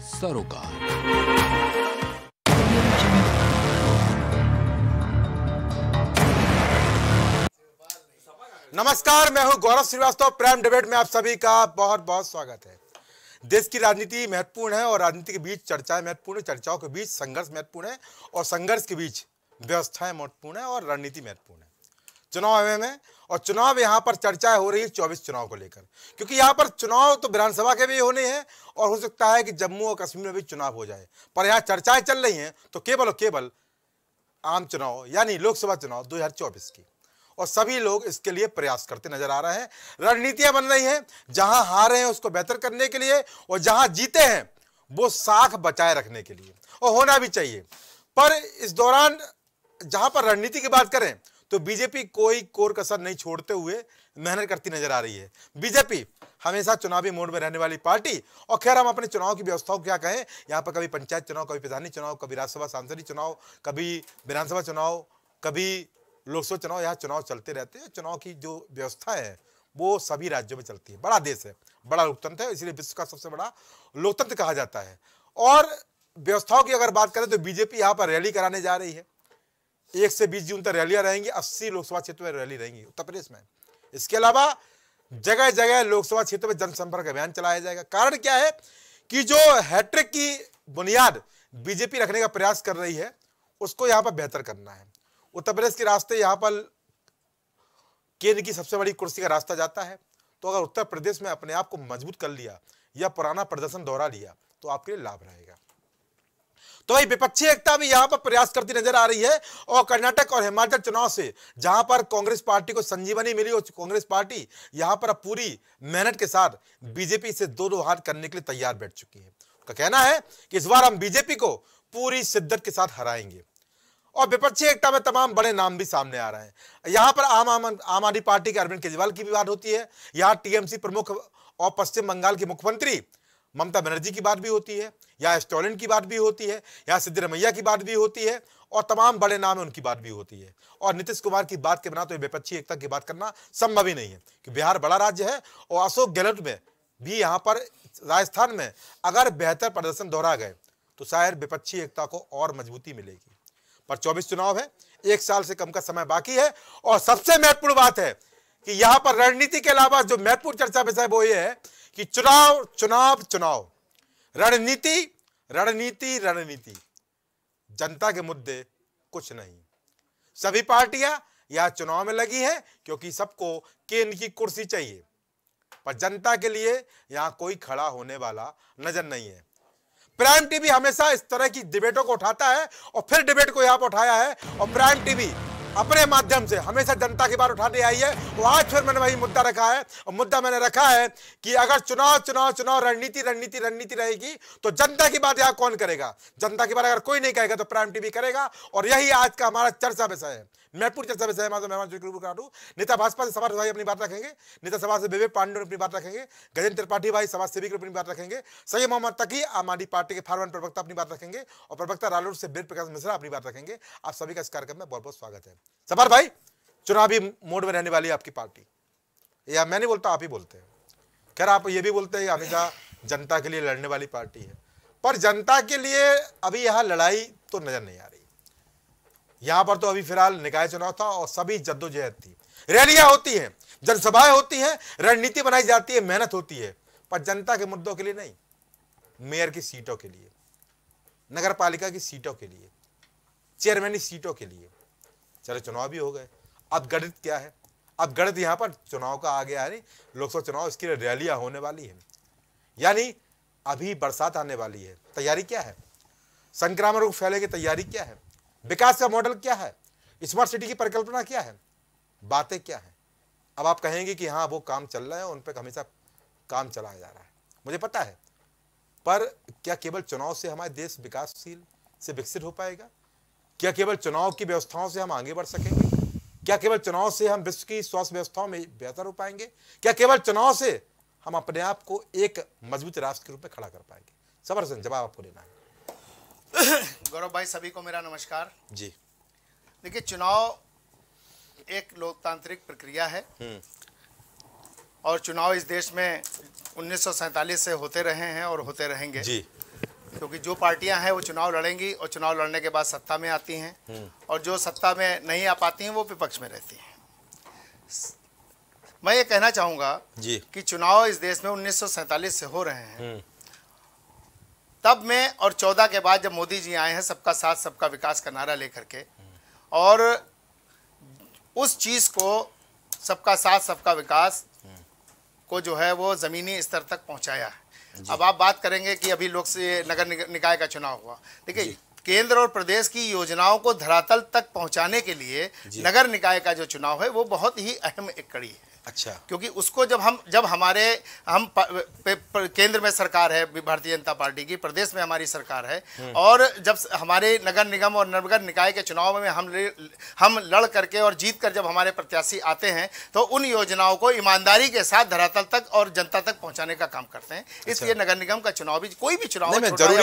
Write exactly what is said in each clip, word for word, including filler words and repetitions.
सरोकार। नमस्कार, मैं हूं गौरव श्रीवास्तव। प्राइम डिबेट में आप सभी का बहुत बहुत स्वागत है। देश की राजनीति महत्वपूर्ण है और राजनीति के बीच चर्चाएं महत्वपूर्ण है, चर्चाओं के बीच संघर्ष महत्वपूर्ण है और संघर्ष के बीच व्यवस्थाएं महत्वपूर्ण है और रणनीति महत्वपूर्ण है। चुनाव अहम है और चुनाव यहां पर चर्चाएं हो रही है चौबीस चुनाव को लेकर, क्योंकि यहां पर चुनाव तो विधानसभा के भी होने हैं और हो सकता है कि जम्मू और कश्मीर में भी चुनाव हो जाए, पर यहां चर्चाएं चल रही हैं तो केवल और केवल आम चुनाव यानी लोकसभा चुनाव दो हजार चौबीस की, और सभी लोग इसके लिए प्रयास करते नजर आ रहे हैं। रणनीतियां बन रही हैं, जहां हारे हैं उसको बेहतर करने के लिए और जहां जीते हैं वो साख बचाए रखने के लिए, और होना भी चाहिए। पर इस दौरान जहां पर रणनीति की बात करें तो बीजेपी कोई कोर कसर नहीं छोड़ते हुए मेहनत करती नजर आ रही है। बीजेपी हमेशा चुनावी मोड में रहने वाली पार्टी, और खैर हम अपने चुनाव की व्यवस्थाओं को क्या कहें, यहाँ पर कभी पंचायत चुनाव, कभी प्रधानी चुनाव, कभी राज्यसभा सांसदीय चुनाव, कभी विधानसभा चुनाव, कभी लोकसभा चुनाव, यहाँ चुनाव चलते रहते हैं। चुनाव की जो व्यवस्था है वो सभी राज्यों में चलती है। बड़ा देश है, बड़ा लोकतंत्र है, इसलिए विश्व का सबसे बड़ा लोकतंत्र कहा जाता है। और व्यवस्थाओं की अगर बात करें तो बीजेपी यहाँ पर रैली कराने जा रही है। एक से बीस जून तक रैलियां रहेंगी, अस्सी लोकसभा क्षेत्र में रैली रहेंगी उत्तर प्रदेश में। इसके अलावा जगह जगह लोकसभा क्षेत्र में जनसंपर्क अभियान चलाया जाएगा। कारण क्या है कि जो हैट्रिक की बुनियाद बीजेपी रखने का प्रयास कर रही है उसको यहाँ पर बेहतर करना है। उत्तर प्रदेश के रास्ते यहाँ पर केंद्र की सबसे बड़ी कुर्सी का रास्ता जाता है, तो अगर उत्तर प्रदेश में अपने आप को मजबूत कर लिया या पुराना प्रदर्शन दोहरा लिया तो आपके लिए लाभ रहेगा। तो भाई विपक्षी एकता भी यहां पर प्रयास करती नजर आ रही है, और कर्नाटक और हिमाचल चुनाव से जहां पर कांग्रेस पार्टी को संजीवनी मिली और कांग्रेस पार्टी यहां पर पूरी मेहनत के साथ बीजेपी से दो दो हाथ करने के लिए तैयार बैठ चुकी है। उसका कहना है कि इस बार हम बीजेपी को पूरी शिद्दत के साथ हराएंगे। और विपक्षी एकता में तमाम बड़े नाम भी सामने आ रहे हैं। यहां पर आम आम आम आदमी पार्टी के अरविंद केजरीवाल की भी बात होती है, यहां टीएमसी प्रमुख और पश्चिम बंगाल की मुख्यमंत्री ममता बनर्जी की बात भी होती है, या स्टॉलिन की बात भी होती है, या सिद्धरमैया की बात भी होती है, और तमाम बड़े नाम है उनकी बात भी होती है। और नीतीश कुमार की बात के बिना तो विपक्षी एकता की बात करना संभव ही नहीं है, कि बिहार बड़ा राज्य है और अशोक गहलोत में भी यहाँ पर राजस्थान में अगर बेहतर प्रदर्शन दोहरा गए तो शायद विपक्षी एकता को और मजबूती मिलेगी। पर चौबीस चुनाव है, एक साल से कम का समय बाकी है, और सबसे महत्वपूर्ण बात है कि यहां पर रणनीति के अलावा जो महत्वपूर्ण चर्चा विषय वो ये है कि चुनाव चुनाव चुनाव रणनीति रणनीति रणनीति जनता के मुद्दे कुछ नहीं। सभी पार्टियां यहां चुनाव में लगी हैं क्योंकि सबको केंद्र की कुर्सी चाहिए, पर जनता के लिए यहां कोई खड़ा होने वाला नजर नहीं है। प्राइम टीवी हमेशा इस तरह की डिबेटों को उठाता है और फिर डिबेट को यहां पर उठाया है, और प्राइम टीवी अपने माध्यम से हमेशा जनता की बात उठाते आई है। वो आज फिर मैंने वही मुद्दा रखा है, और मुद्दा मैंने रखा है कि अगर चुनाव चुनाव चुनाव रणनीति रणनीति रणनीति रहेगी तो जनता की बात यहां कौन करेगा। जनता की बात अगर कोई नहीं कहेगा तो प्राइम टीवी करेगा, और यही आज का हमारा चर्चा विषय है, महत्वपूर्ण चर्चा विषय है। मेहमान नेता भाजपा से सवार भाई अपनी बात रखेंगे, नेता सभा से विवेक पांडे अपनी बात रखेंगे, गजेंद्र त्रिपाठी भाई समाज सेवी अपनी बात रखेंगे, सैयद मोहम्मद तकी आम आदमी पार्टी के फार्मर प्रवक्ता अपनी बात रखेंगे, और प्रवक्ता रालोद से वेद प्रकाश मिश्रा अपनी बात रखेंगे। आप सभी का इस कार्यक्रम में बहुत बहुत स्वागत है। सवार भाई, चुनावी मोड में रहने वाली आपकी पार्टी, या मैं नहीं बोलता आप ही बोलते हैं, खैर आप ये भी बोलते हैं हमेशा जनता के लिए लड़ने वाली पार्टी है, पर जनता के लिए अभी यहां लड़ाई तो नजर नहीं आ रही। यहां पर तो अभी फिलहाल निकाय चुनाव था और सभी जद्दोजहद थी, रैलियां होती हैं, जनसभाएं होती हैं, रणनीति बनाई जाती है, मेहनत होती है, पर जनता के मुद्दों के लिए नहीं। मेयर की सीटों के लिए, नगर पालिका की सीटों के लिए, चेयरमैन की सीटों के लिए। चलो चुनाव भी हो गए, अब गणित क्या है, अब गणित यहां पर चुनाव का आ गया है। नहीं, लोकसभा चुनाव, इसके लिए रैलियां होने वाली है, यानी अभी बरसात आने वाली है। तैयारी क्या है, संक्रामक रोग फैले की तैयारी क्या है, विकास का मॉडल क्या है, स्मार्ट सिटी की परिकल्पना क्या है, बातें क्या है। अब आप कहेंगे कि हाँ वो काम चल रहा है, उन पर हमेशा काम चलाया जा रहा है, मुझे पता है, पर क्या केवल चुनाव से हमारा देश विकासशील से विकसित हो पाएगा? क्या केवल चुनाव की व्यवस्थाओं से हम आगे बढ़ सकेंगे? क्या केवल चुनाव से हम विश्व की स्वास्थ्य व्यवस्थाओं में बेहतर हो पाएंगे? क्या केवल चुनाव से हम अपने आप को एक मजबूत राष्ट्र के रूप में खड़ा कर पाएंगे? सबर से जवाब आपको देना है। गौरव भाई, सभी को मेरा नमस्कार जी। देखिए, चुनाव एक लोकतांत्रिक प्रक्रिया है और चुनाव इस देश में उन्नीस सौ सैंतालीस से होते रहे हैं और होते रहेंगे जी। क्योंकि जो पार्टियां हैं वो चुनाव लड़ेंगी और चुनाव लड़ने के बाद सत्ता में आती हैं, और जो सत्ता में नहीं आ पाती हैं वो विपक्ष में रहती हैं। मैं ये कहना चाहूँगा कि चुनाव इस देश में उन्नीस सौ सैंतालीस से हो रहे हैं, तब में और चौदह के बाद जब मोदी जी आए हैं सबका साथ सबका विकास का नारा लेकर के, और उस चीज़ को सबका साथ सबका विकास को जो है वो ज़मीनी स्तर तक पहुंचाया है। अब आप बात करेंगे कि अभी लोक से नगर निकाय का चुनाव हुआ, देखिए केंद्र और प्रदेश की योजनाओं को धरातल तक पहुंचाने के लिए नगर निकाय का जो चुनाव है वो बहुत ही अहम एक कड़ी है। अच्छा, क्योंकि उसको जब हम जब हमारे हम प, प, प, केंद्र में सरकार है भारतीय जनता पार्टी की, प्रदेश में हमारी सरकार है, और जब हमारे नगर निगम और नगर निकाय के चुनाव में हम हम लड़ करके और जीत कर जब हमारे प्रत्याशी आते हैं तो उन योजनाओं को ईमानदारी के साथ धरातल तक और जनता तक पहुंचाने का काम करते हैं। इसलिए नगर निगम का चुनाव भी, कोई भी चुनाव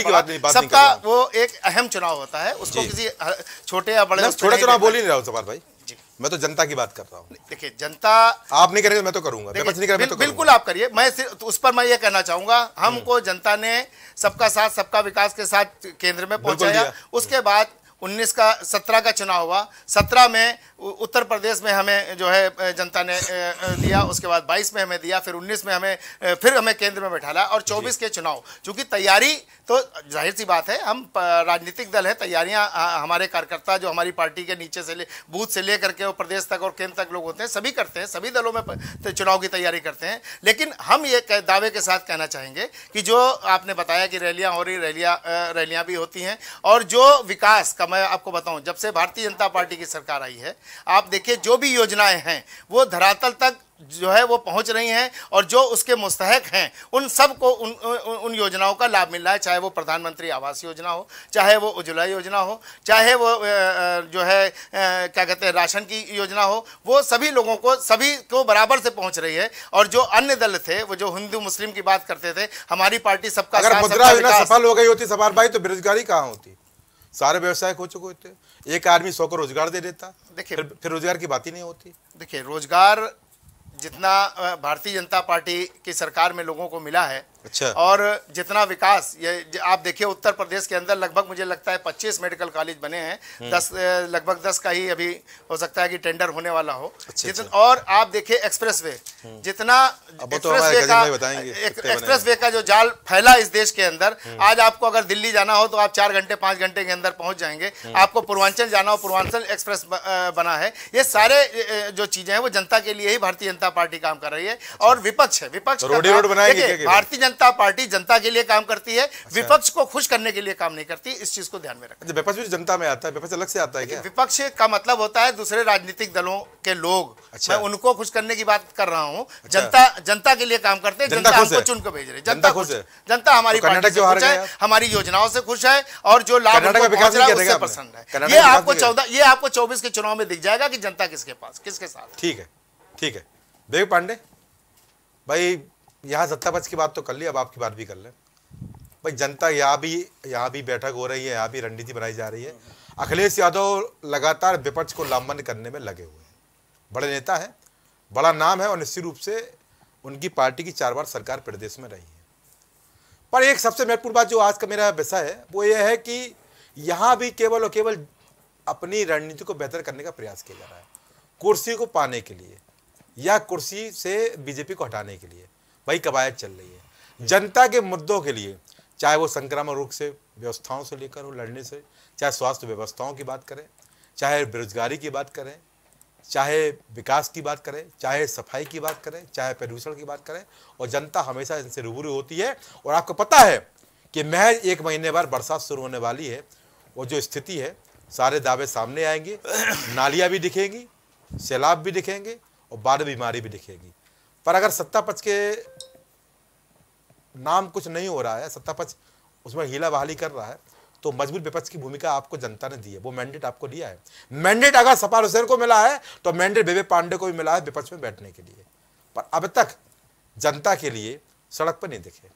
सबका वो एक अहम चुनाव होता है, उसको किसी छोटे या बड़े छोटा चुनाव बोल ही नहीं रहा हूं सवाल भाई, मैं तो जनता की बात कर रहा हूँ। देखिए जनता, आप नहीं करेंगे मैं तो करूंगा, नहीं करेंगे मैं तो बिल्कुल आप करिए, मैं सिर्फ उस पर मैं ये कहना चाहूंगा, हमको जनता ने सबका साथ सबका विकास के साथ केंद्र में पहुंचाया। उसके बाद उन्नीस का सत्रह का चुनाव हुआ, सत्रह में उत्तर प्रदेश में हमें जो है जनता ने दिया, उसके बाद बाईस में हमें दिया, फिर उन्नीस में हमें फिर हमें केंद्र में बैठाला, और चौबीस के चुनाव चूंकि तैयारी तो जाहिर सी बात है, हम राजनीतिक दल है, तैयारियां हमारे कार्यकर्ता जो हमारी पार्टी के नीचे से ले बूथ से ले करके और प्रदेश तक और केंद्र तक लोग होते हैं, सभी करते हैं, सभी दलों में चुनाव की तैयारी करते हैं। लेकिन हम ये दावे के साथ कहना चाहेंगे कि जो आपने बताया कि रैलियां हो रही, रैलियां रैलियां भी होती हैं, और जो विकास का मैं आपको बताऊं, जब से भारतीय जनता पार्टी की सरकार आई है, आप देखिए जो भी योजनाएं हैं वो धरातल तक जो है वो पहुंच रही हैं, और जो उसके मुस्तहक हैं उन सब को उन, उन उन योजनाओं का लाभ मिल रहा है, चाहे वो प्रधानमंत्री आवास योजना हो, चाहे वो उज्ज्वला योजना हो, चाहे वो जो है क्या कहते हैं राशन की योजना हो, वो सभी लोगों को सभी को बराबर से पहुंच रही है। और जो अन्य दल थे, वो जो हिंदू मुस्लिम की बात करते थे, हमारी पार्टी सबका अगर मुद्रा योजना सफल हो गई होती सवाल भाई, तो बेरोजगारी कहाँ होती, सारे व्यवसाय हो चुके होते, एक आदमी सौ को रोजगार दे देता। देखिए फिर, फिर रोजगार की बात ही नहीं होती। देखिए रोजगार जितना भारतीय जनता पार्टी की सरकार में लोगों को मिला है, अच्छा, और जितना विकास, ये आप देखिए उत्तर प्रदेश के अंदर लगभग मुझे लगता है पच्चीस मेडिकल कॉलेज बने हैं, दस लगभग दस का ही अभी हो सकता है कि टेंडर होने वाला हो। अच्छा, जितना, अच्छा। और आप देखिए एक्सप्रेसवे, जितना एक्सप्रेसवे का एक्सप्रेसवे का जो जाल फैला इस देश के अंदर, आज आपको अगर दिल्ली जाना हो तो आप चार घंटे पांच घंटे के अंदर पहुंच जाएंगे, आपको पूर्वांचल जाना हो पूर्वांचल एक्सप्रेस बना है। ये सारे जो चीजें हैं वो जनता के लिए ही भारतीय जनता पार्टी काम कर रही है। और विपक्ष है, विपक्ष भारतीय जनता पार्टी जनता के लिए काम करती है, अच्छा। विपक्ष को खुश करने के लिए काम नहीं करती, इस चीज को ध्यान में रखें। विपक्ष भी जनता में आता है, विपक्ष अलग से आता है क्या? विपक्ष का मतलब होता है दूसरे राजनीतिक दलों के लोग, अच्छा। मैं उनको खुश करने की बात कर रहा हूँ। अच्छा। जनता जनता के लिए काम करते हैं, जनता हमको चुन कर भेज रही है, जनता खुश है, जनता हमारी पार्टी से खुश है, हमारी योजनाओं से खुश है, और जो लाभ पहुंच रहा है उससे पसंद है। ये आपको चौदह ये आपको चौबीस के चुनाव में दिख जाएगा कि जनता किसके पास किसके साथ। ठीक है, ठीक है विवेक पांडे भाई, यहाँ सत्ता पक्ष की बात तो कर ली, अब आपकी बात भी कर लें भाई। जनता यहाँ भी यहाँ भी बैठक हो रही है, यहाँ भी रणनीति बनाई जा रही है। अखिलेश यादव लगातार विपक्ष को लामबंद करने में लगे हुए हैं, बड़े नेता हैं, बड़ा नाम है, और निश्चित रूप से उनकी पार्टी की चार बार सरकार प्रदेश में रही है। पर एक सबसे महत्वपूर्ण बात जो आज का मेरा विषय है वो ये है कि यहाँ भी केवल और केवल अपनी रणनीति को बेहतर करने का प्रयास किया जा रहा है, कुर्सी को पाने के लिए या कुर्सी से बीजेपी को हटाने के लिए भाई कवायद चल रही है। जनता के मुद्दों के लिए, चाहे वो संक्रामक रोग से व्यवस्थाओं से लेकर हो लड़ने से, चाहे स्वास्थ्य व्यवस्थाओं की बात करें, चाहे बेरोजगारी की बात करें, चाहे विकास की बात करें, चाहे सफाई की बात करें, चाहे प्रदूषण की बात करें, और जनता हमेशा इनसे रूबरू होती है। और आपको पता है कि महज एक महीने बाद बरसात शुरू होने वाली है, और जो स्थिति है सारे दावे सामने आएंगे, नालियाँ भी दिखेंगी, सैलाब भी दिखेंगे, और बाढ़ बीमारी भी दिखेगी। पर अगर सत्ता पक्ष के नाम कुछ नहीं हो रहा है, सत्ता पक्ष उसमें हीला बहाली कर रहा है, तो मजबूत विपक्ष की भूमिका आपको जनता ने दी है, वो मैंडेट आपको दिया है। मैंडेट अगर सपा हुसैन को मिला है तो मैंडेट विवेक पांडे को भी मिला है विपक्ष में बैठने के लिए, पर अब तक जनता के लिए सड़क पर नहीं दिखे।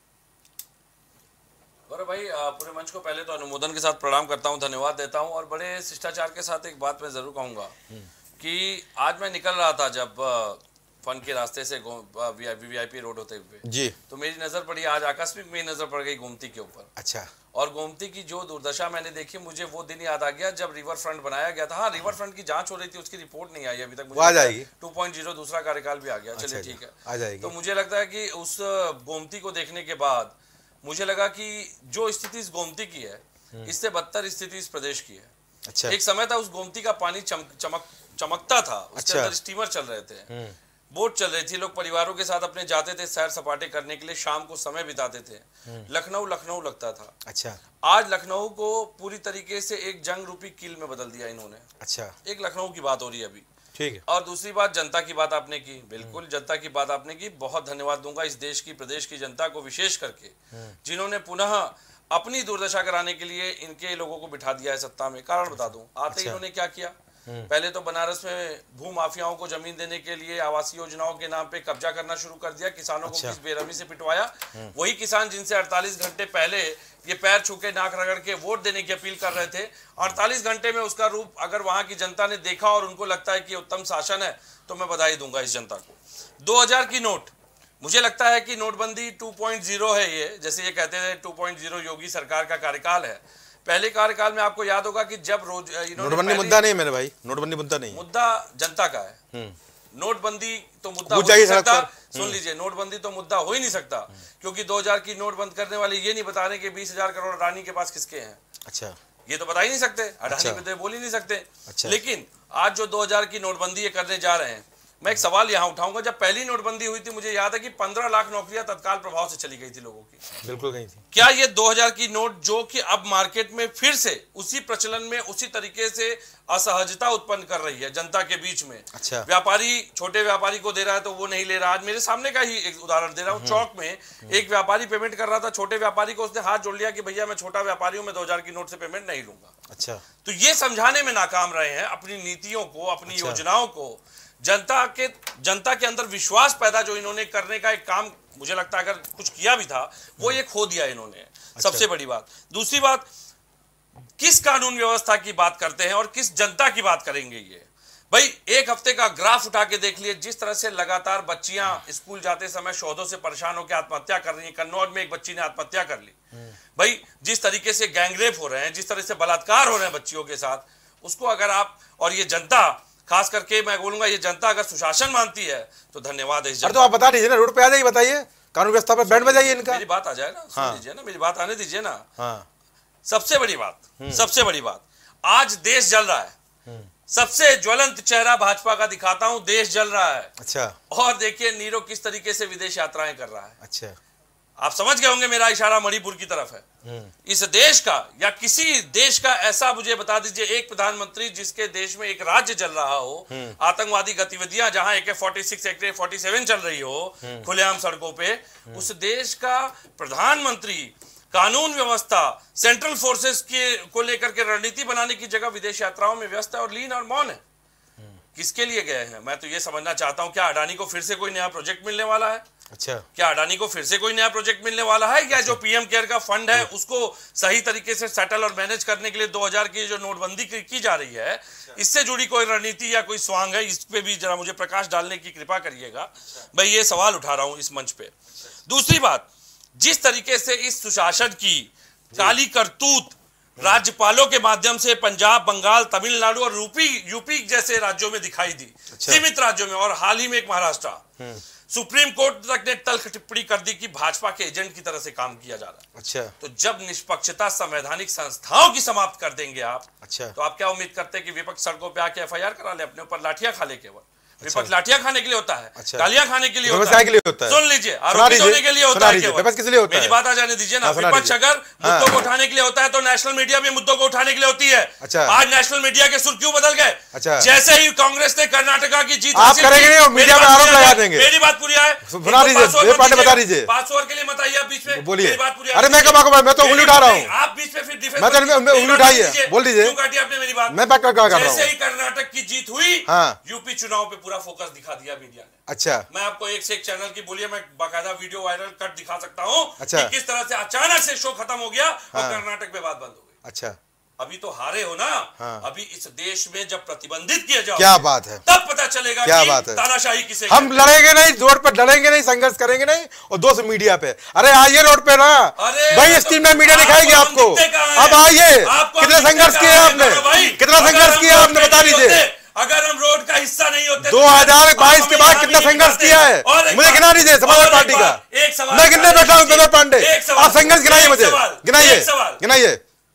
गौरव भाई, पूरे मंच को पहले तो अनुमोदन के साथ प्रणाम करता हूँ, धन्यवाद देता हूँ, और बड़े शिष्टाचार के साथ एक बात मैं जरूर कहूँगा कि आज मैं निकल रहा था जब फन के रास्ते से वीआईपी रोड होते हुए जी, तो मेरी नजर पड़ी, आज आकस्मिक मेरी नजर पड़ गई गोमती के ऊपर। अच्छा। और गोमती की जो दुर्दशा मैंने देखी, मुझे वो दिन याद आ गया जब रिवर फ्रंट बनाया गया था। हाँ, रिवर फ्रंट की जांच हो रही थी, उसकी रिपोर्ट नहीं आई अभी तक। मुझे आ जाएगी। टू पॉइंट ज़ीरो दूसरा कार्यकाल भी आ गया। अच्छा, चलिए ठीक है, आ जाएगी। तो मुझे लगता है कि उस गोमती को देखने के बाद मुझे लगा कि जो स्थिति इस गोमती की है, इससे बदतर स्थिति इस प्रदेश की है। अच्छा। एक समय था उस गोमती का पानी चम, चमक चमकता था, उसके अंदर स्टीमर चल रहे थे, बोट चल रही थी, लोग परिवारों के साथ अपने जाते थे सैर सपाटे करने के लिए, शाम को समय बिताते थे। लखनऊ लखनऊ लगता था। अच्छा। आज लखनऊ को पूरी तरीके से एक जंग रूपी कील में बदल दिया इन्होंने। अच्छा। एक लखनऊ की बात हो रही है अभी, ठीक है। और दूसरी बात, जनता की बात आपने की, बिल्कुल जनता की बात आपने की, बहुत धन्यवाद दूंगा इस देश की, प्रदेश की जनता को विशेष करके, जिन्होंने पुनः अपनी दुर्दशा कराने के लिए इनके लोगों को बिठा दिया है सत्ता में। कारण बता दूं, आते ही इन्होंने क्या किया, पहले तो बनारस में भू माफियाओं को जमीन देने के लिए आवासीय योजनाओं के नाम पे कब्जा करना शुरू कर दिया, किसानों को किस बेरहमी से पिटवाया। वही किसान जिनसे अड़तालीस घंटे पहले ये पैर छू के नाक रगड़ के वोट देने की अपील कर रहे थे, अड़तालीस घंटे में उसका रूप अगर वहां की जनता ने देखा और उनको लगता है कि उत्तम शासन है, तो मैं बधाई दूंगा इस जनता को। दो हजार की नोट, मुझे लगता है कि नोटबंदी टू पॉइंट ज़ीरो है ये, जैसे ये कहते थे टू पॉइंट ज़ीरो योगी सरकार का कार्यकाल है। पहले कार्यकाल में आपको याद होगा कि जब रोज नोटबंदी मुद्दा नहीं मेरे भाई, नोटबंदी मुद्दा नहीं, मुद्दा जनता का है। नोटबंदी तो मुद्दा हो नहीं सकता, सुन लीजिए, नोटबंदी तो मुद्दा हो ही नहीं सकता, क्योंकि दो हजार की नोट बंद करने वाले ये नहीं बता रहे कि बीस हजार करोड़ अडानी के पास किसके हैं। अच्छा। ये तो बता ही नहीं सकते, अडानी अच्छा। पे तो बोल ही नहीं सकते। अच्छा। लेकिन आज जो दो हजार की नोटबंदी ये करने जा रहे हैं, मैं एक सवाल यहाँ उठाऊंगा। जब पहली नोटबंदी हुई थी, मुझे याद है कि पंद्रह लाख नौकरियां तत्काल प्रभाव से चली गई थी लोगों की। बिल्कुल गई थी। क्या ये दो हजार की नोट, जो कि अब मार्केट में फिर से उसी प्रचलन में उसी तरीके से असहजता उत्पन्न कर रही है जनता के बीच में। अच्छा। व्यापारी छोटे व्यापारी को दे रहा है तो वो नहीं ले रहा। आज मेरे सामने का ही एक उदाहरण दे रहा हूँ, चौक में एक व्यापारी पेमेंट कर रहा था, छोटे व्यापारी को उसने हाथ जोड़ लिया कि भैया मैं छोटा व्यापारी हूँ, मैं दो हजार की नोट से पेमेंट नहीं लूंगा। अच्छा। तो ये समझाने में नाकाम रहे हैं अपनी नीतियों को, अपनी अच्छा। योजनाओं को, जनता के जनता के अंदर विश्वास पैदा जो इन्होंने करने का एक काम, मुझे लगता है अगर कुछ किया भी था वो ये खो दिया इन्होंने। अच्छा। सबसे बड़ी बात। दूसरी बात, किस कानून व्यवस्था की बात करते हैं और किस जनता की बात करेंगे ये? भाई एक हफ्ते का ग्राफ उठा के देख लिए, जिस तरह से लगातार बच्चियां स्कूल जाते समय शोधों से परेशान होकर आत्महत्या कर रही हैं। कन्नौज में एक बच्ची ने आत्महत्या कर ली। भाई जिस तरीके से गैंगरेप हो रहे हैं, जिस तरह से बलात्कार हो रहे हैं बच्चियों के साथ, उसको अगर आप, और ये जनता, खास करके मैं बोलूंगा ये जनता अगर सुशासन मानती है तो धन्यवाद है इस जनता। तो आप बता दीजिए ना, रोड पे आ जाइए, बताइए, कानून व्यवस्था पे बैंड बजाइए इनका। मेरी बात आ जाए ना, सुन लीजिए ना, मेरी बात आने दीजिए ना। हाँ। सबसे बड़ी बात, सबसे बड़ी बात, आज देश जल रहा है। सबसे ज्वलंत चेहरा भाजपा का दिखाता हूं, देश जल रहा है। अच्छा। और देखिए नीरो किस तरीके से विदेश यात्राएं कर रहा है। अच्छा। आप समझ गए होंगे मेरा इशारा मणिपुर की तरफ है। इस देश का या किसी देश का ऐसा मुझे बता दीजिए एक प्रधानमंत्री जिसके देश में एक राज्य चल रहा हो, आतंकवादी गतिविधियां जहां ए के फोर्टी सिक्स, ए के फोर्टी सेवन चल रही हो खुलेआम सड़कों पे, उस देश का प्रधानमंत्री कानून व्यवस्था, सेंट्रल फोर्सेस के को लेकर के रणनीति बनाने की जगह विदेश यात्राओं में व्यस्त है और लीन और मौन है। किसके लिए गए हैं? मैं तो ये समझना चाहता हूं, क्या अडानी को फिर से कोई नया प्रोजेक्ट मिलने वाला है? अच्छा। क्या अडानी को फिर से कोई नया प्रोजेक्ट मिलने वाला है, या जो पीएम केयर का फंड है उसको सही तरीके से सेटल और मैनेज करने के लिए दो हजार की जो नोटबंदी की, की जा रही है, इससे जुड़ी कोई रणनीति या कोई स्वांग है? इस पे भी जरा मुझे प्रकाश डालने की कृपा करिएगा। मैं ये सवाल उठा रहा हूं इस मंच पे। दूसरी बात, जिस तरीके से इस सुशासन की काली करतूत राज्यपालों के माध्यम से पंजाब, बंगाल, तमिलनाडु और यूपी यूपी जैसे राज्यों में दिखाई दी, अच्छा। सीमित राज्यों में, और हाल ही में एक महाराष्ट्र, सुप्रीम कोर्ट तक ने तल्ख टिप्पणी कर दी कि भाजपा के एजेंट की तरह से काम किया जा रहा है। अच्छा। तो जब निष्पक्षता संवैधानिक संस्थाओं की समाप्त कर देंगे आप, अच्छा। तो आप क्या उम्मीद करते हैं कि विपक्ष सड़कों पे आके एफ आई आर करा ले, अपने ऊपर लाठियां खा ले? केवल विपक्ष लाठियां खाने के लिए होता है, अच्छा। गालियां खाने के लिए होता व्यवसाय है, के लिए होता है। सुन लीजिए, आरोपित होने के लिए होता है केवल। विपक्ष किस लिए होता है? मेरी बात आ जाने दीजिए ना। हाँ, विपक्ष अगर मुद्दों को उठाने के लिए होता है तो नेशनल मीडिया भी मुद्दों को उठाने के लिए होती है। अच्छा। आज नेशनल मीडिया के सुर क्यों बदल गए? अच्छा। जैसे ही कांग्रेस ने कर्नाटका की जीत आप करेंगे नहीं, मीडिया में आरोप लगा देंगे। मेरी बात पूरी है, सुना दीजिए, बता दीजिए, पांच ओवर के लिए मत आइए आप बीच में, बोलिए। बात पूरी। अरे मैं कब आपको, मैं तो उंगली उठा रहा हूँ, आप बीच में फिर डिफेंस, मैं तो उंगली उठाई है, बोल दीजिए। क्यों काटी आपने मेरी बात? मैं बात कर रहा हूँ। जैसे ही कर्नाटक की जीत हुई, हाँ, यूपी चुनाव पे पूरा फोकस दिखा दिया मीडिया ने। अच्छा। मैं आपको एक से एक चैनल की बोलिए, मैं बाकायदा वीडियो वायरल कट दिखा सकता हूं। अच्छा। कि किस तरह से अचानक से शो खत्म हो गया और हाँ। कर्नाटक में बात बंद हो गई। अच्छा। अभी तो हारे हो ना। हाँ। अभी इस देश में जब प्रतिबंधित किया जाओ, क्या बात है, तब पता चलेगा क्या कि बात है। तानाशाही किसे हम कहते हैं। लड़ेंगे नहीं, रोड पर लड़ेंगे नहीं, संघर्ष करेंगे नहीं, और दोस्त मीडिया पे, अरे आइए रोड पे ना भाई, स्टीम में मीडिया दिखाएगी आपको। अब आइए, कितना संघर्ष किया आपने, कितना संघर्ष किया आपने, बता दीजिए। अगर हम रोड का हिस्सा नहीं होते, दो हजार बाईस के बाद कितना संघर्ष किया है, मुझे गिना दीजिए समाजवादी पार्टी का। एक सवाल मैं गिनने बैठा हूँ विनोद पांडे, आप संघर्ष गिनाइए मुझे, गिनाइए गिनाइए।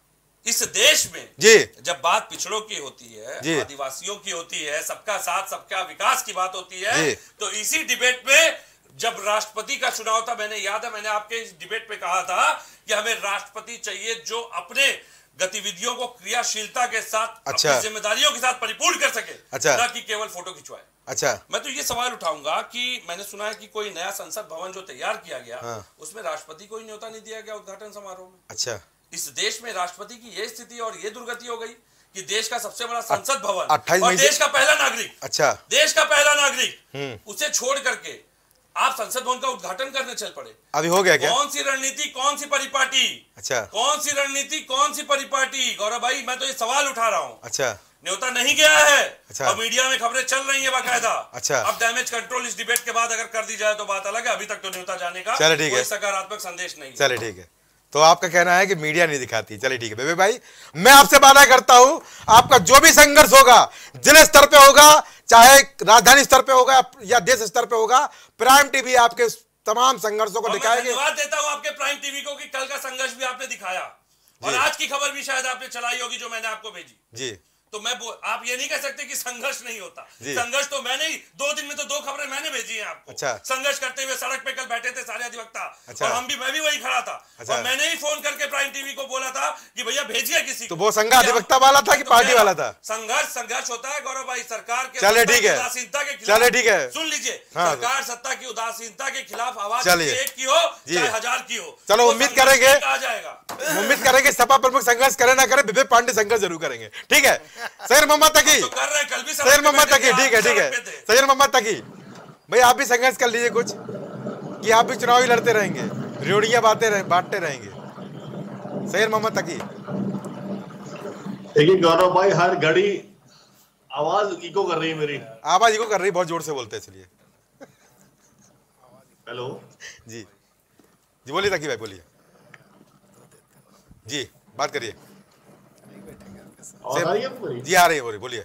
इस देश में जी जब बात पिछड़ों की होती है, आदिवासियों की होती है, सबका साथ सबका विकास की बात होती है, तो इसी डिबेट में जब राष्ट्रपति का चुनाव था, मैंने याद है मैंने आपके इस डिबेट पे कहा था कि हमें राष्ट्रपति चाहिए जो अपने गतिविधियों को क्रियाशीलता के साथ, अच्छा। अपनी जिम्मेदारियों के साथ परिपूर्ण कर सके, अच्छा। ना कि केवल फोटो खिंचवाए। अच्छा, मैं तो ये सवाल उठाऊंगा कि मैंने सुना है कि कोई नया संसद भवन जो तैयार किया गया, हाँ। उसमें राष्ट्रपति को ही न्योता नहीं दिया गया उद्घाटन समारोह में। अच्छा, इस देश में राष्ट्रपति की ये स्थिति और ये दुर्गति हो गई कि देश का सबसे बड़ा संसद भवन और देश का पहला नागरिक, अच्छा, देश का पहला नागरिक, उसे छोड़ करके आप संसद भवन का उद्घाटन करने चल पड़े। अभी हो गया क्या? कौन सी रणनीति, कौन सी परिपाटी, अच्छा, कौन सी रणनीति, कौन सी परिपाटी? गौरव भाई, मैं तो ये सवाल उठा रहा हूँ। अच्छा, न्योता नहीं गया है, अच्छा। और मीडिया में खबरें चल रही है बाकायदा। अच्छा, अब डैमेज कंट्रोल इस डिबेट के बाद अगर कर दी जाए तो बात अलग है, अभी तक तो न्योता जाने का कोई सकारात्मक संदेश नहीं। चले ठीक है, तो आपका कहना है कि मीडिया नहीं दिखाती। चलिए ठीक है बेबे भाई, मैं आपसे वादा करता हूं, आपका जो भी संघर्ष होगा, जिले स्तर पे होगा, चाहे राजधानी स्तर पे होगा या देश स्तर पे होगा, प्राइम टीवी आपके तमाम संघर्षों को दिखाएंगे। धन्यवाद देता हूं आपके प्राइम टीवी को कि कल का संघर्ष भी आपने दिखाया, और आज की खबर भी शायद आपने चलाई होगी जो मैंने आपको भेजी जी। तो मैं आप ये नहीं कह सकते कि संघर्ष नहीं होता। संघर्ष तो मैंने ही दो दिन में तो दो खबरें मैंने भेजी हैं आपको। अच्छा। संघर्ष करते हुए सड़क पे कल बैठे थे सारे अधिवक्ता, अच्छा। और हम भी मैं भी वही खड़ा था, अच्छा। और मैंने ही फोन करके प्राइम टीवी को बोला था कि भैया भेजिए किसी। तो वो संघ अधिवक्ता वाला था कि पार्टी वाला था? संघर्ष संघर्ष होता है गौरव भाई, सरकार के चले ठीक है, उदासीनता के खिलाफ। चले ठीक है, सुन लीजिए, हाँ। सरकार सत्ता की उदासीनता के खिलाफ आवाज एक की हो चाहे हजार की हो, चलो उम्मीद करेंगे, आ जाएगा उम्मीद करेंगे सपा प्रमुख संघर्ष करे ना करे, विवेक पांडे संघर्ष जरूर करेंगे। ठीक है, सैर मोहम्मद तकी, कर रहे कल भी सैर मोहम्मद तकी, ठीक है ठीक है, सैर मोहम्मद तकी भाई आप भी संघर्ष कर लीजिए कुछ, कि आप भी चुनाव ही लड़ते रहेंगे, रेवड़ियां बांटते रहे बांटते रहेंगे। सैर मोहम्मद तकी। देखिए गौरव भाई, हर घड़ी आवाज इको कर रही है मेरी, आवाज इको कर रही है, बहुत जोर से बोलते हैं इसलिए। हेलो जी जी बोलिए तकी भाई, बोलिए जी, बात करिए। आ रही है पूरी? जी आ रही है, बोलिए बोलिए।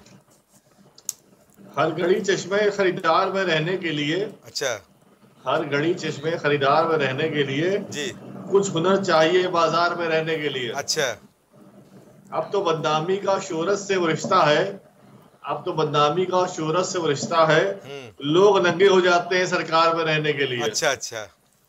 हर घड़ी चश्मे खरीदार में रहने के लिए, अच्छा, हर घड़ी चश्मे खरीदार में रहने के लिए जी कुछ हुनर चाहिए बाजार में रहने के लिए। अच्छा, अब तो बदनामी का शोहरत से वो रिश्ता है, अब तो बदनामी का शोहरत से वो रिश्ता है, लोग नंगे हो जाते हैं सरकार में रहने के लिए। अच्छा अच्छा,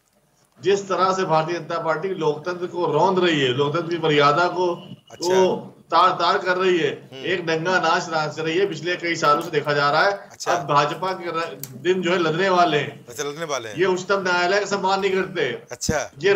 जिस तरह से भारतीय जनता पार्टी लोकतंत्र को रौंद रही है, लोकतंत्र की मर्यादा को अच्छा। वो तार तार कर रही है, एक दंगा नाच नाच रही है, पिछले कई सालों से देखा जा रहा है। अच्छा। अब भाजपा के दिन जो है लदने वाले हैं, अच्छा लदने वाले हैं, ये उच्चतम न्यायालय का सम्मान नहीं करते। अच्छा, ये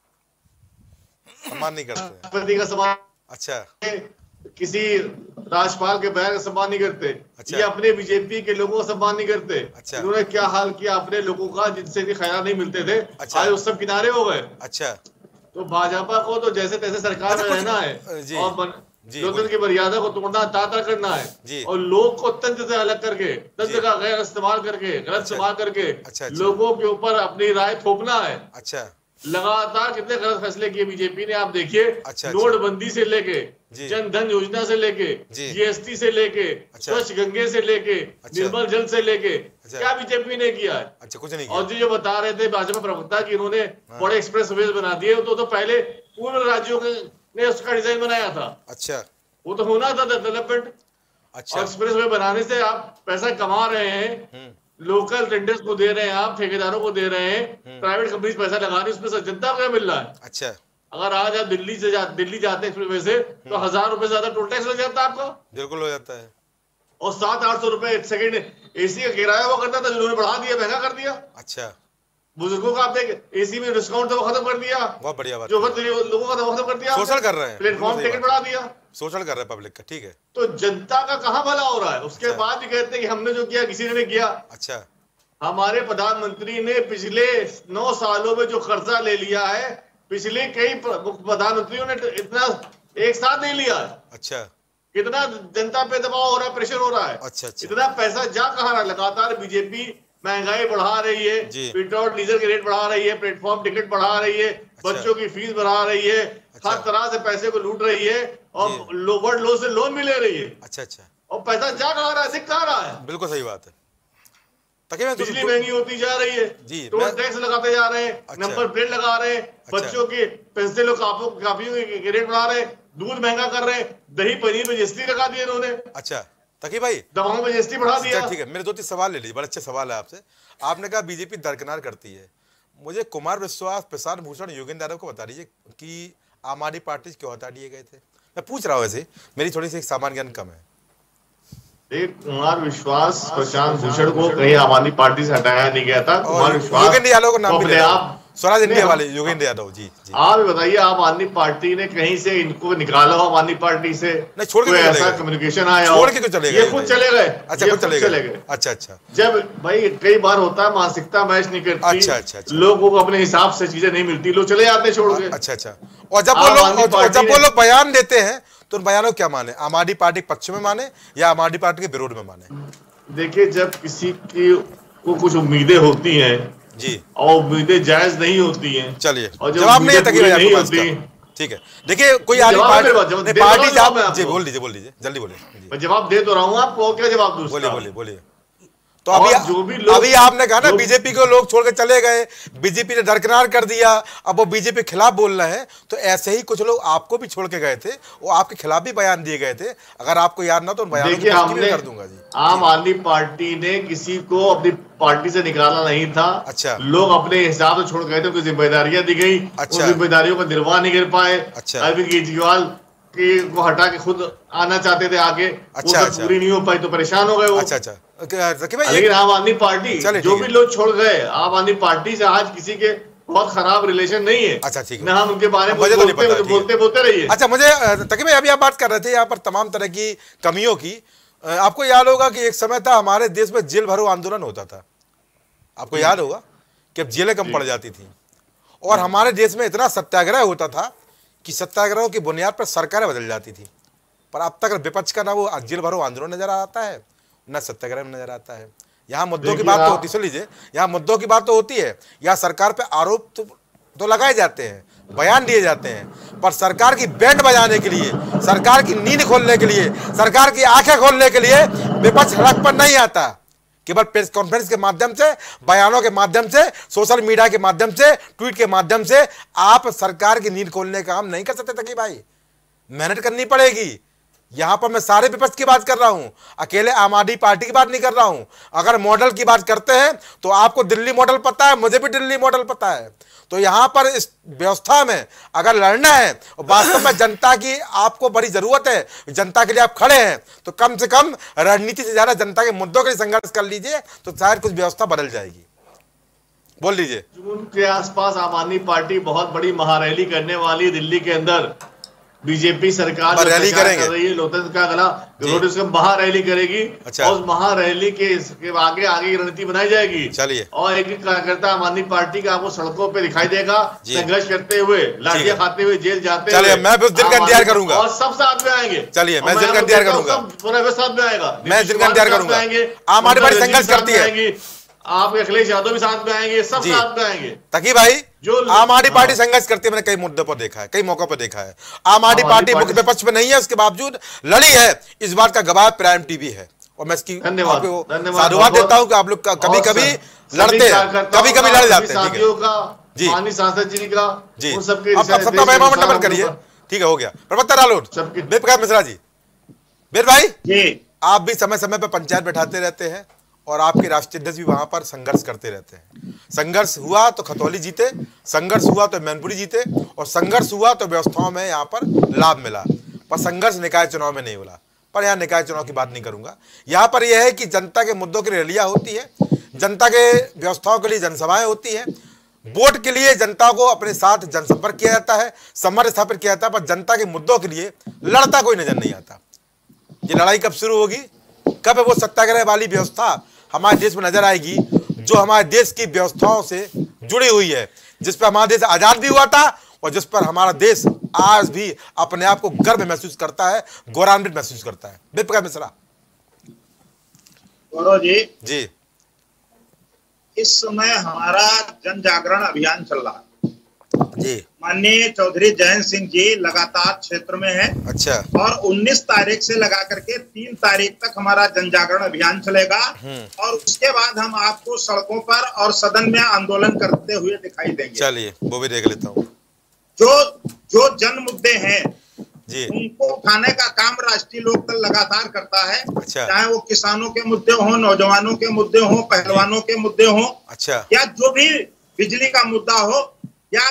राष्ट्रपति सम्मान नहीं करते, का सम्मान, अच्छा, किसी राज्यपाल के बयान का सम्मान नहीं करते। अच्छा। ये अपने बीजेपी के लोगों का सम्मान नहीं करते। अच्छा। इन्होंने क्या हाल किया अपने लोगों का, जिनसे भी ख्याल नहीं मिलते थे, अच्छा। आज उस सब किनारे हो गए। अच्छा, तो भाजपा को तो जैसे तैसे सरकार अच्छा, में रहना है, और लोकतंत्र की मर्यादा को तोड़ना, ताता करना है, और लोग को तंत्र से अलग करके, तंत्र का गैर इस्तेमाल करके, गलत इस्तेमाल करके अच्छा। लोगों के ऊपर अपनी राय थोपना है। अच्छा, लगातार कितने गलत फैसले किए बीजेपी ने, आप देखिए। अच्छा, नोटबंदी से लेके, जी। जन धन योजना से लेके, जीएसटी से लेके, अच्छा। स्वच्छ गंगे से लेके, अच्छा। निर्मल जल से लेके, अच्छा। क्या बीजेपी ने किया है? अच्छा, कुछ नहीं किया। और जी जो बता रहे थे भाजपा प्रवक्ता कि इन्होंने बड़े एक्सप्रेस वे बना दिए, तो, तो पहले पूर्व राज्यों ने उसका डिजाइन बनाया था। अच्छा, वो तो होना था डेवलपमेंट। अच्छा, एक्सप्रेस वे बनाने से आप पैसा कमा रहे हैं, लोकल टेंडर्स को दे रहे हैं, आप ठेकेदारों को दे रहे हैं, प्राइवेट कंपनी पैसा लगा रही है, उसमें से जनता को क्या मिल रहा है? अच्छा, अगर आज आप दिल्ली से जा, दिल्ली जाते हैं एक्सप्रेस वे से, तो हजार रुपए ज्यादा टोल टैक्स लग जाता है आपको, बिल्कुल हो जाता है। और सात आठ सौ रुपए सेकंड एसी का किराया वो करता था, इन्होंने बढ़ा दिया, महंगा कर दिया। अच्छा, बुजुर्गों का आप देख, एसी में डिस्काउंट तो खत्म कर दिया, बहुत बढ़िया बात, जो लोगों का तो खत्म कर दिया, शोषण कर रहे हैं, प्लेटफॉर्म टिकट बढ़ा दिया, शोषण कर रहे हैं पब्लिक का। ठीक है, तो जनता का कहाँ भला हो रहा है? उसके बाद भी कहते हैं कि हमने जो किया किसी ने नहीं किया। अच्छा, हमारे प्रधानमंत्री ने पिछले नौ सालों में जो कर्जा ले लिया है, पिछले कई प्रधानमंत्रियों ने इतना एक साथ नहीं लिया है। अच्छा, कितना जनता पे दबाव हो रहा है, प्रेशर हो रहा है। अच्छा अच्छा, इतना पैसा जा कहाँ रहा है? लगातार बीजेपी महंगाई बढ़ा रही है, पेट्रोल डीजल के रेट बढ़ा रही है, प्लेटफॉर्म टिकट बढ़ा रही है, अच्छा, बच्चों की फीस बढ़ा रही है, अच्छा, हर तरह से पैसे को लूट रही है और लो वर्ल्ड लो से लोन भी ले रही है। अच्छा अच्छा, और पैसा जा कहाँ रहा है? दिख कहाँ रहा है? बिल्कुल सही बात है। तकिए बिजली महंगी होती जा रही है जी, टोल टैक्स लगाते जा रहे हैं, अच्छा, नंबर प्लेट लगा रहे हैं, अच्छा, बच्चों के पेंसिलों कापियों के रेट बढ़ा रहे हैं, दूध महंगा कर रहे हैं, दही पनीर में जीएसटी लगा दिया इन्होंने। अच्छा तकी भाई, दवाओं में जीएसटी बढ़ा दिया। ठीक है, मेरे दो तीन सवाल ले लीजिए, बड़ा अच्छा सवाल है आपसे। आपने कहा बीजेपी दरकिनार करती है, मुझे कुमार विश्वास, प्रशांत भूषण, योगेंद्र यादव को बता दीजिए कि आम आदमी पार्टी से क्यों हटा दिए गए थे? मैं पूछ रहा हूँ, वैसे मेरी थोड़ी सी सामान्य ज्ञान कम है। एक कुमार विश्वास, प्रशांत भूषण को कहीं आम आदमी पार्टी से हटाया नहीं गया था। कुमार विश्वास, योगेंद्र यादव को नाम मिले, आप स्वराज इंडिया वाले योगेंद्र यादव जी, जी। आप बताइए, आम आदमी पार्टी ने कहीं से इनको निकाला हो? आम आदमी पार्टी से नहीं, छोड़ के ऐसा कम्युनिकेशन आया, छोड़ के चले गए? ये खुद चले गए। अच्छा, खुद चले गए। अच्छा अच्छा, जब भाई कई बार होता है मानसिकता मैच नहीं करती। अच्छा अच्छा, लोगों को अपने हिसाब से चीजें नहीं मिलती, लोग चले जाते छोड़ के। अच्छा अच्छा, और जब वो लोग जब वो लोग बयान देते हैं तो उन बयानों को क्या माने? आम आदमी पार्टी के पक्ष में माने या आम आदमी पार्टी के विरोध में माने? देखिए, जब किसी की को कुछ उम्मीदें होती हैं जी, और उम्मीदें जायज नहीं होती हैं, चलिए जवाब नहीं नहीं होती। ठीक है, देखिए कोई आदमी पार्टी जी, बोल दीजिए बोल दीजिए जल्दी बोलिए। मैं जवाब दे तो रहा हूँ आपको, क्या जवाब दूँ? बोलिए बोलिए बोलिए। तो अभी जो भी लोग, अभी आपने कहा ना बीजेपी को लोग छोड़ के चले गए, बीजेपी ने दरकिनार कर दिया, अब वो बीजेपी के खिलाफ बोल रहे हैं। तो ऐसे ही कुछ लोग आपको भी छोड़ के गए थे, वो आपके खिलाफ भी बयान दिए गए थे। अगर आपको याद ना तो बयान कर दूंगा जी। आम आदमी पार्टी ने किसी को अपनी पार्टी से निकाला नहीं था। अच्छा, लोग अपने हिसाब से छोड़ गए थे, उनको जिम्मेदारियां दी गई। अच्छा, उन जिम्मेदारियों का निर्वाह नहीं कर पाए। अच्छा, अरविंद केजरीवाल को हटा के खुद आना चाहते थे आगे। अच्छा, अच्छा, पूरी नहीं हो पाई तो परेशान हो गए वो। अच्छा अच्छा, लेकिन आम आदमी पार्टी जो भी लोग छोड़ गए, आम आदमी पार्टी से आज किसी के बहुत खराब रिलेशन नहीं है। अच्छा ठीक है, ना हम उनके बारे में बोलते बोलते, बोलते बोलते रहिए। अच्छा, मुझे तकी भाई अभी आप बात कर रहे थे यहाँ पर तमाम तरह की कमियों की। आपको याद होगा कि एक समय था हमारे देश में जेल भरो आंदोलन होता था। आपको याद होगा कि अब जेलें कम पड़ जाती थी और हमारे देश में इतना सत्याग्रह होता था कि सत्याग्रहों की बुनियाद पर सरकारें बदल जाती थी। पर अब तक विपक्ष का ना वो जेल भरो आंदोलन नजर आता है, न सत्याग्रह में नजर आता है। यहाँ मुद्दों की बात तो होती, सुन लीजिए, यहाँ मुद्दों की बात तो होती है, यहाँ सरकार पे आरोप तो, तो लगाए जाते हैं, बयान दिए जाते हैं, पर सरकार की बैंड बजाने के लिए, सरकार की नींद खोलने के लिए, सरकार की आंखें खोलने के लिए विपक्ष सड़क पर नहीं आता। केवल प्रेस कॉन्फ्रेंस के माध्यम से, बयानों के माध्यम से, सोशल मीडिया के माध्यम से, ट्वीट के माध्यम से आप सरकार की नींद खोलने का काम नहीं कर सकते। तकी भाई, मेहनत करनी पड़ेगी। यहां पर मैं सारे विपक्ष की बात कर रहा हूं, अकेले आम आदमी पार्टी की बात नहीं कर रहा हूं। अगर मॉडल की बात करते हैं तो आपको दिल्ली मॉडल पता है, मुझे भी दिल्ली मॉडल पता है। तो यहां पर इस व्यवस्था में अगर लड़ना है और वास्तव में जनता की आपको बड़ी जरूरत है, जनता के लिए आप खड़े हैं, तो कम से कम रणनीति से ज्यादा जनता के मुद्दों के लिए संघर्ष कर लीजिए, तो शायद कुछ व्यवस्था बदल जाएगी। बोल लीजिए। जून के आसपास आम आदमी पार्टी बहुत बड़ी महारैली करने वाली दिल्ली के अंदर। बीजेपी सरकार रैली करेंगे कर रही है, लोकतंत्र का गला नोटिस का महारैली करेगी। अच्छा, और उस महारैली के आगे आगे रणनीति बनाई जाएगी। चलिए, और एक कार्यकर्ता आम आदमी पार्टी का आपको सड़कों पे दिखाई देगा संघर्ष करते हुए, लाठियां खाते हुए, जेल जाते हुए। चलिए, मैं उस दिन का इंतजार करूंगा और सब साथ में आएंगे। चलिए, मैं दिन का इंतजार करूंगा, पूरा साथ में आएगा, मैं दिन का इंतजार करूंगा। आम आदमी पार्टी संघर्ष करती है, आप अखिलेश यादव भी साथ में आएंगे, सब साथ में आएंगे। तकी भाई, जो आम आदमी पार्टी संघर्ष करती है, मैंने कई मुद्दों पर देखा है, कई मौकों पर देखा है। आम आदमी पार्टी मुख्य विपक्ष में नहीं है, उसके बावजूद लड़ी है। इस बात का गवाह प्राइम टीवी है और मैं इसकी साधुवाद देता हूं कि आप लोग कभी कभी लड़ते हैं, कभी कभी लड़ जाते हैं। जी, माननीय सांसद जी का जी, सबका महिमा मंडन करिए। ठीक है, हो गया। प्रवक्ता रालोद वेद प्रकाश मिश्रा जी, वेद भाई, आप भी समय समय पर पंचायत बैठाते रहते हैं और आपके राष्ट्रीय अध्यक्ष भी वहां पर संघर्ष करते रहते हैं। संघर्ष हुआ तो खतौली जीते, संघर्ष हुआ तो मैनपुरी जीते, और संघर्ष हुआ तो व्यवस्थाओं में यहाँ पर लाभ मिला। पर संघर्ष निकाय चुनाव में नहीं हुआ। पर यहाँ निकाय चुनाव की बात नहीं करूंगा। यहाँ पर यह है कि जनता के मुद्दों की रैलियां होती है, जनता के व्यवस्थाओं के लिए जनसभाएं होती है, वोट के लिए जनता को अपने साथ जनसंपर्क किया जाता है, संपर्क स्थापित किया जाता है, पर जनता के मुद्दों के लिए लड़ता कोई नजर नहीं आता। ये लड़ाई कब शुरू होगी, कब वो सत्याग्रह वाली व्यवस्था हमारे देश में नजर आएगी जो हमारे देश की व्यवस्थाओं से जुड़ी हुई है, जिस पर हमारा देश आजाद भी हुआ था और जिस पर हमारा देश आज भी अपने आप को गर्व महसूस करता है, गौरवान्वित महसूस करता है। विप्रकाश मिश्रा गौरव जी जी, इस समय हमारा जन जागरण अभियान चल रहा है जी। माननीय चौधरी जयंत सिंह जी लगातार क्षेत्र में है। अच्छा। और उन्नीस तारीख से लगा करके तीन तारीख तक हमारा जन जागरण अभियान चलेगा और उसके बाद हम आपको सड़कों पर और सदन में आंदोलन करते हुए दिखाई देंगे। चलिए वो भी देख लेता हूँ। जो जो जन मुद्दे हैं जी, उनको उठाने का काम राष्ट्रीय लोकदल लगातार करता है। अच्छा। चाहे वो किसानों के मुद्दे हो, नौजवानों के मुद्दे हो, पहलवानों के मुद्दे हो, अच्छा, या जो भी बिजली का मुद्दा हो या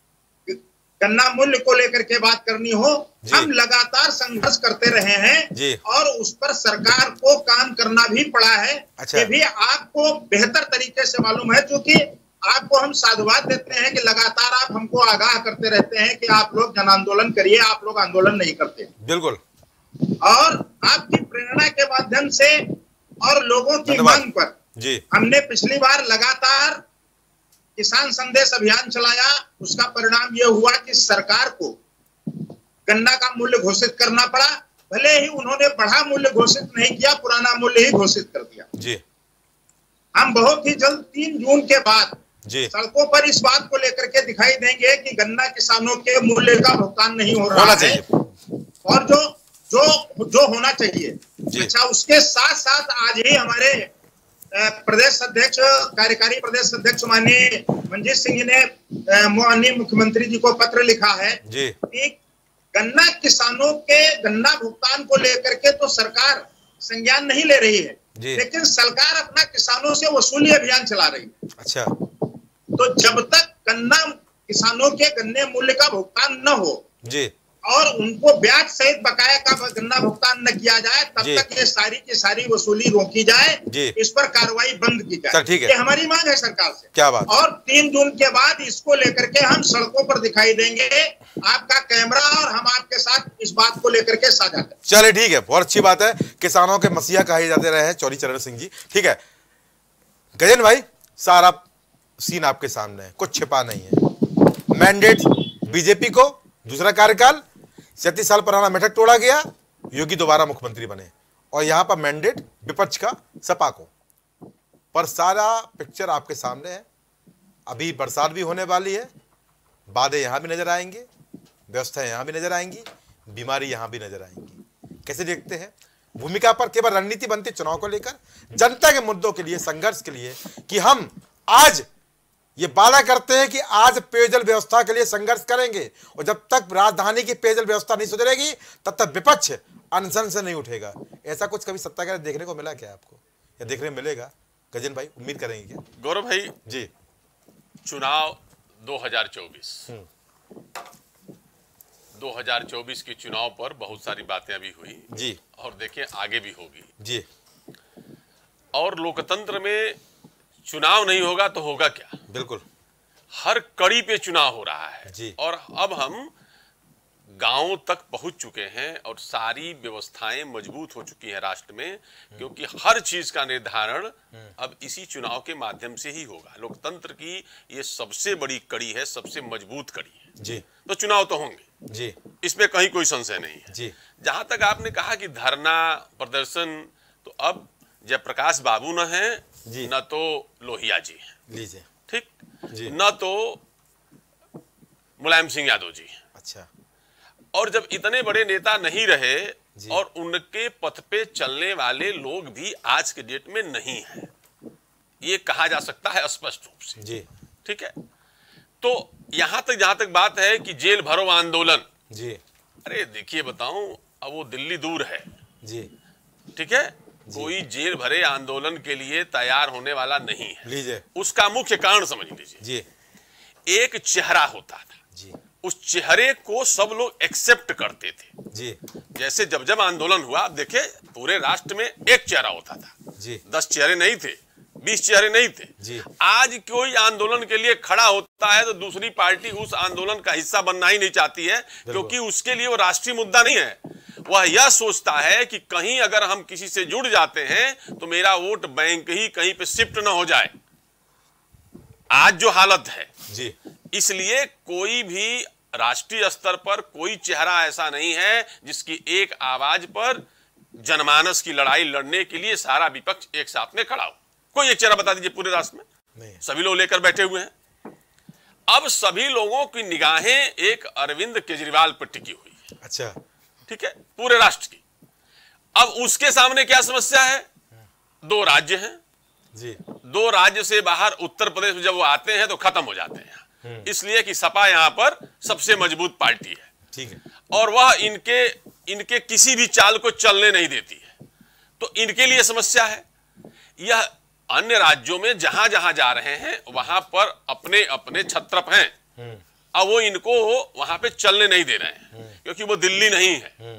गन्ना मूल्य को लेकर के बात करनी हो, हम लगातार संघर्ष करते रहे हैं जी। और उस पर सरकार को काम करना भी पड़ा है। अच्छा। ये भी आपको बेहतर तरीके से मालूम है, क्योंकि आपको हम साधुवाद देते हैं कि लगातार आप हमको आगाह करते रहते हैं कि आप लोग जन आंदोलन करिए, आप लोग आंदोलन नहीं करते। बिल्कुल। और आपकी प्रेरणा के माध्यम से और लोगों की मांग पर जी, हमने पिछली बार लगातार किसान संदेश अभियान चलाया। उसका परिणाम यह हुआ कि सरकार को गन्ना का मूल्य घोषित करना पड़ा। भले ही उन्होंने बढ़ा मूल्य घोषित नहीं किया, पुराना मूल्य ही घोषित कर दिया जी। हम बहुत ही जल्द तीन जून के बाद जी, सड़कों पर इस बात को लेकर के दिखाई देंगे कि गन्ना किसानों के मूल्य का भुगतान नहीं हो रहा है और जो जो जो होना चाहिए। अच्छा, उसके साथ साथ आज ही हमारे प्रदेश अध्यक्ष कार्यकारी प्रदेश अध्यक्ष माननीय मंजीत सिंह ने माननीय मुख्यमंत्री जी को पत्र लिखा है जी कि गन्ना किसानों के गन्ना भुगतान को लेकर के तो सरकार संज्ञान नहीं ले रही है, लेकिन सरकार अपना किसानों से वसूली अभियान चला रही है। अच्छा। तो जब तक गन्ना किसानों के गन्ने मूल्य का भुगतान न हो जी और उनको ब्याज सहित बकाया का गन्ना भुगतान न किया जाए, तब तक ये सारी की सारी वसूली रोकी जाए, इस पर कार्रवाई बंद की जाए। ठीक है, ये हमारी मांग है सरकार से। क्या बात। और तीन जून के बाद इसको लेकर के हम सड़कों पर दिखाई देंगे। आपका कैमरा और हम आपके साथ इस बात को लेकर के साझा करें। चले ठीक है, बहुत अच्छी बात है। किसानों के मसीहा कहे जाते रहे हैं चौधरी चरण सिंह जी। ठीक है गजेंद्र भाई, सारा सीन आपके सामने है, कुछ छिपा नहीं है। मैंडेट बीजेपी को, दूसरा कार्यकाल, सैंतीस साल पुराना मेढक तोड़ा गया, योगी दोबारा मुख्यमंत्री बने, और यहां पर मैंडेट विपक्ष का सपा को। पर सारा पिक्चर आपके सामने है। अभी बरसात भी होने वाली है, बादे यहां भी नजर आएंगे, व्यवस्थाएं यहां भी नजर आएंगी, बीमारी यहां भी नजर आएंगी। कैसे देखते हैं भूमिका पर केवल रणनीति बनती चुनाव को लेकर, जनता के मुद्दों के लिए, संघर्ष के लिए, कि हम आज ये वादा करते हैं कि आज पेयजल व्यवस्था के लिए संघर्ष करेंगे, और जब तक राजधानी की पेयजल व्यवस्था नहीं सुधरेगी तब तक विपक्ष अनशन से नहीं उठेगा। ऐसा कुछ कभी सत्याग्रह देखने को मिला क्या आपको, या देखने मिलेगा? गजेंद्र भाई उम्मीद करेंगे क्या? गौरव भाई जी, चुनाव दो हज़ार चौबीस दो हज़ार चौबीस के चुनाव पर बहुत सारी बातें अभी हुई जी, और देखिए आगे भी होगी जी। और लोकतंत्र में चुनाव नहीं होगा तो होगा क्या? बिल्कुल, हर कड़ी पे चुनाव हो रहा है जी। और अब हम गांवों तक पहुंच चुके हैं और सारी व्यवस्थाएं मजबूत हो चुकी हैं राष्ट्र में, क्योंकि हर चीज का निर्धारण अब इसी चुनाव के माध्यम से ही होगा। लोकतंत्र की ये सबसे बड़ी कड़ी है, सबसे मजबूत कड़ी है जी। तो चुनाव तो होंगे जी, इसमें कहीं कोई संशय नहीं है जी। जहां तक आपने कहा कि धरना प्रदर्शन, तो अब जयप्रकाश बाबू न है न तो लोहिया जी हैं, लीजिए, ठीक जी। न तो मुलायम सिंह यादव जी। अच्छा। और जब इतने बड़े नेता नहीं रहे और उनके पथ पे चलने वाले लोग भी आज के डेट में नहीं है, ये कहा जा सकता है स्पष्ट रूप से जी। ठीक है, तो यहां तक जहां तक बात है कि जेल भरो आंदोलन जी, अरे देखिए बताऊं, अब वो दिल्ली दूर है जी, ठीक है, कोई जेल भरे आंदोलन के लिए तैयार होने वाला नहीं है। लीजिए, उसका मुख्य कारण समझ लीजिए जी। एक चेहरा होता था जी, उस चेहरे को सब लोग एक्सेप्ट करते थे जी। जैसे जब जब आंदोलन हुआ, आप देखे पूरे राष्ट्र में एक चेहरा होता था जी, दस चेहरे नहीं थे, बीस चेहरे नहीं थे जी। आज कोई आंदोलन के लिए खड़ा होता है तो दूसरी पार्टी उस आंदोलन का हिस्सा बनना ही नहीं चाहती है, क्योंकि उसके लिए वो राष्ट्रीय मुद्दा नहीं है। वह यह सोचता है कि कहीं अगर हम किसी से जुड़ जाते हैं तो मेरा वोट बैंक ही कहीं पे शिफ्ट ना हो जाए, आज जो हालत है जी। इसलिए कोई भी राष्ट्रीय स्तर पर कोई चेहरा ऐसा नहीं है जिसकी एक आवाज पर जनमानस की लड़ाई लड़ने के लिए सारा विपक्ष एक साथ में खड़ा हो। कोई एक चेहरा बता दीजिए पूरे राष्ट्र में। नहीं। सभी लोग लेकर बैठे हुए हैं। अब सभी लोगों की निगाहें एक अरविंद केजरीवाल पर टिकी हुई है। अच्छा, ठीक है, पूरे राष्ट्र की। अब उसके सामने क्या समस्या है? दो राज्य हैं जी। दो राज्य से बाहर उत्तर प्रदेश में जब वो आते हैं तो खत्म हो जाते हैं, इसलिए कि सपा यहां पर सबसे मजबूत पार्टी है। ठीक है। और वह इनके इनके किसी भी चाल को चलने नहीं देती है, तो इनके लिए समस्या है। यह अन्य राज्यों में जहां जहां जा रहे हैं वहां पर अपने अपने छत्रप हैं, अब वो इनको वहां पे चलने नहीं दे रहे हैं, क्योंकि वो दिल्ली नहीं है।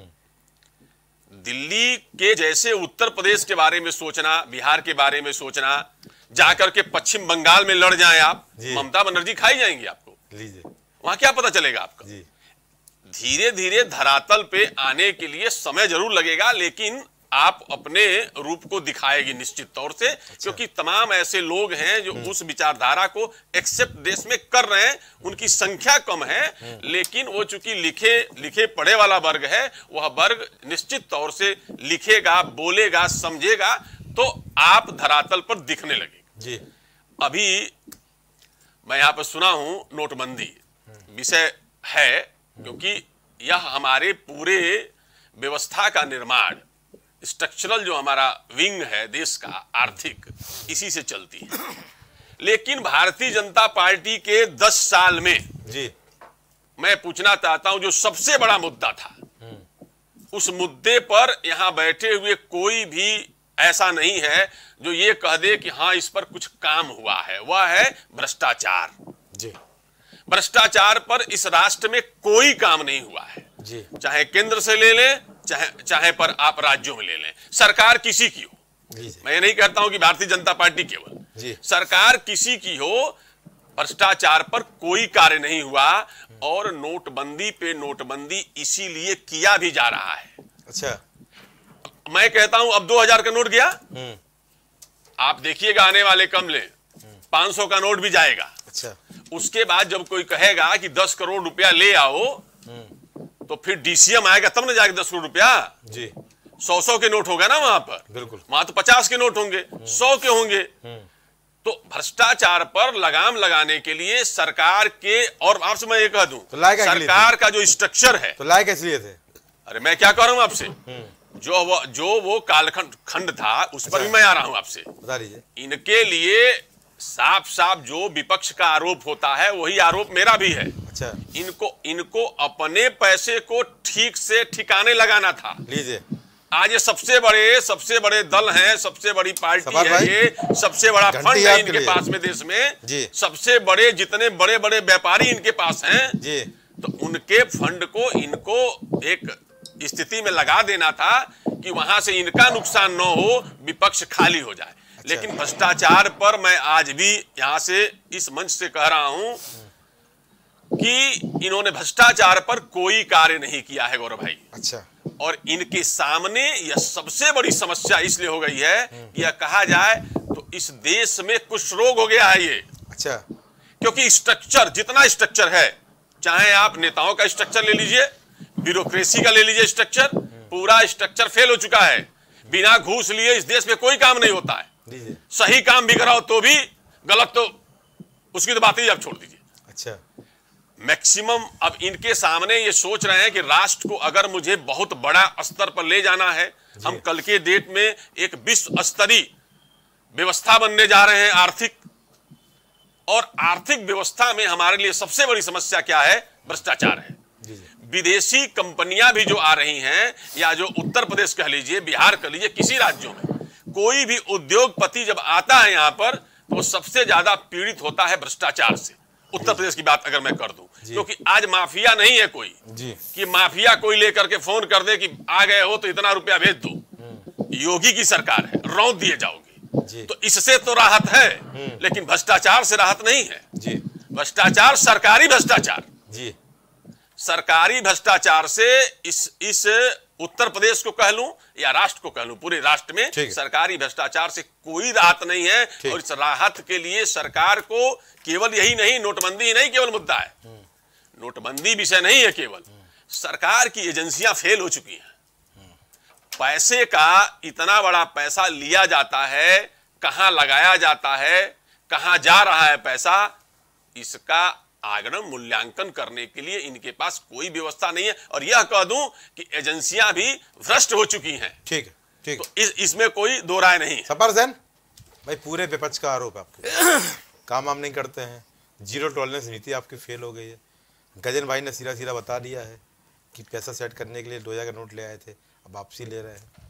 दिल्ली के जैसे उत्तर प्रदेश के बारे में सोचना, बिहार के बारे में सोचना, जाकर के पश्चिम बंगाल में लड़ जाएं आप, ममता बनर्जी खाई जाएंगी आपको। लीजिए, वहां क्या पता चलेगा आपका। धीरे धीरे धरातल पे आने के लिए समय जरूर लगेगा, लेकिन आप अपने रूप को दिखाएगी निश्चित तौर से। अच्छा। क्योंकि तमाम ऐसे लोग हैं जो उस विचारधारा को एक्सेप्ट देश में कर रहे हैं, उनकी संख्या कम है, लेकिन वो चूंकि लिखे लिखे पढ़े वाला वर्ग है, वह वर्ग निश्चित तौर से लिखेगा, बोलेगा, समझेगा, तो आप धरातल पर दिखने लगेगा। जी। अभी मैं यहां पर सुना हूं नोटबंदी विषय है, क्योंकि यह हमारे पूरे व्यवस्था का निर्माण, स्ट्रक्चरल जो हमारा विंग है देश का आर्थिक, इसी से चलती है। लेकिन भारतीय जनता पार्टी के दस साल में जी मैं पूछना चाहता हूं, जो सबसे बड़ा मुद्दा था, उस मुद्दे पर यहां बैठे हुए कोई भी ऐसा नहीं है जो ये कह दे कि हां इस पर कुछ काम हुआ है। वह है भ्रष्टाचार। जी। भ्रष्टाचार पर इस राष्ट्र में कोई काम नहीं हुआ है जी। चाहे केंद्र से ले लें, चाहे चाहे पर आप राज्यों में ले लें, सरकार किसी की हो। मैं ये नहीं कहता हूं कि भारतीय जनता पार्टी केवल, सरकार किसी की हो, भ्रष्टाचार पर कोई कार्य नहीं हुआ। और नोटबंदी पे नोटबंदी इसीलिए किया भी जा रहा है। अच्छा। मैं कहता हूं अब दो हजार का नोट गया, आप देखिएगा आने वाले कमले पांच सौ का नोट भी जाएगा। अच्छा। उसके बाद जब कोई कहेगा कि दस करोड़ रुपया ले आओ, तो फिर डीसीएम आएगा तब ना जाएगा दस करोड़ रुपया। जी। सौ सौ के नोट होगा ना वहां पर। बिल्कुल। वहां तो पचास के नोट होंगे, सौ के होंगे। तो भ्रष्टाचार पर लगाम लगाने के लिए सरकार के, और आपसे मैं ये कह दूं, तो सरकार का जो स्ट्रक्चर है, तो लायक इसलिए थे। अरे मैं क्या कह रहा हूं आपसे, जो वो जो वो कालखंड खंड था उस पर भी मैं आ रहा हूं आपसे। बता दीजिए। इनके लिए साफ साफ जो विपक्ष का आरोप होता है वही आरोप मेरा भी है। अच्छा। इनको इनको अपने पैसे को ठीक से ठिकाने लगाना था। लीजिए, आज ये सबसे बड़े सबसे बड़े दल हैं, सबसे बड़ी पार्टी है, ये सबसे बड़ा फंड है इनके पास में देश में जी। सबसे बड़े जितने बड़े बड़े व्यापारी इनके पास हैं जी। तो उनके फंड को इनको एक स्थिति में लगा देना था कि वहां से इनका नुकसान न हो, विपक्ष खाली हो जाए। अच्छा। लेकिन भ्रष्टाचार पर मैं आज भी यहां से इस मंच से कह रहा हूं कि इन्होंने भ्रष्टाचार पर कोई कार्य नहीं किया है गौरव भाई। अच्छा। और इनके सामने यह सबसे बड़ी समस्या इसलिए हो गई है कि यह कहा जाए तो इस देश में कुछ रोग हो गया है ये। अच्छा। क्योंकि स्ट्रक्चर, जितना स्ट्रक्चर है, चाहे आप नेताओं का स्ट्रक्चर ले लीजिए, ब्यूरोक्रेसी का ले लीजिए स्ट्रक्चर, पूरा स्ट्रक्चर फेल हो चुका है। बिना घूस लिए इस देश में कोई काम नहीं होता है। सही काम भी कराओ तो भी गलत, तो उसकी तो बात ही आप छोड़ दीजिए। अच्छा। मैक्सिमम अब इनके सामने ये सोच रहे हैं कि राष्ट्र को अगर मुझे बहुत बड़ा स्तर पर ले जाना है, हम कल के डेट में एक विश्व स्तरीय व्यवस्था बनने जा रहे हैं आर्थिक, और आर्थिक व्यवस्था में हमारे लिए सबसे बड़ी समस्या क्या है? भ्रष्टाचार है। विदेशी कंपनियां भी जो आ रही हैं, या जो उत्तर प्रदेश कह लीजिए, बिहार कह लीजिए, किसी राज्यों में कोई भी उद्योगपति जब आता है यहां पर, तो सबसे ज्यादा पीड़ित होता है भ्रष्टाचार से। उत्तर प्रदेश की बात अगर मैं कर दूं, क्योंकि आज माफिया नहीं है कोई जी। कि माफिया कोई लेकर के फोन कर दे कि आ गए हो तो इतना रुपया भेज दो। योगी की सरकार है, रौंद दिए जाओगे, तो इससे तो राहत है, लेकिन भ्रष्टाचार से राहत नहीं है जी। भ्रष्टाचार, सरकारी भ्रष्टाचार जी, सरकारी भ्रष्टाचार से इस इस उत्तर प्रदेश को कह लूं या राष्ट्र को कह लूं, पूरे राष्ट्र में सरकारी भ्रष्टाचार से कोई राहत नहीं है। और इस राहत के लिए सरकार को केवल यही नहीं, नोटबंदी ही नहीं केवल मुद्दा है, नोटबंदी विषय नहीं है, केवल सरकार की एजेंसियां फेल हो चुकी हैं। पैसे का इतना बड़ा पैसा लिया जाता है, कहां लगाया जाता है, कहां जा रहा है पैसा, इसका आगणन मूल्यांकन करने के लिए इनके पास कोई व्यवस्था नहीं है। और यह कह दूं कि एजेंसियां भी भ्रष्ट हो चुकी हैं। ठीक है, ठीक तो इस इसमें कोई दो राय नहीं है। सफर जैन भाई, पूरे विपक्ष का आरोप आपके काम हम नहीं करते हैं, जीरो टॉलरेंस नीति आपकी फेल हो गई है। गजन भाई ने सीधा सीधा बता दिया है कि पैसा सेट करने के लिए दो हजार का नोट ले आए थे, अब वापसी ले रहे हैं।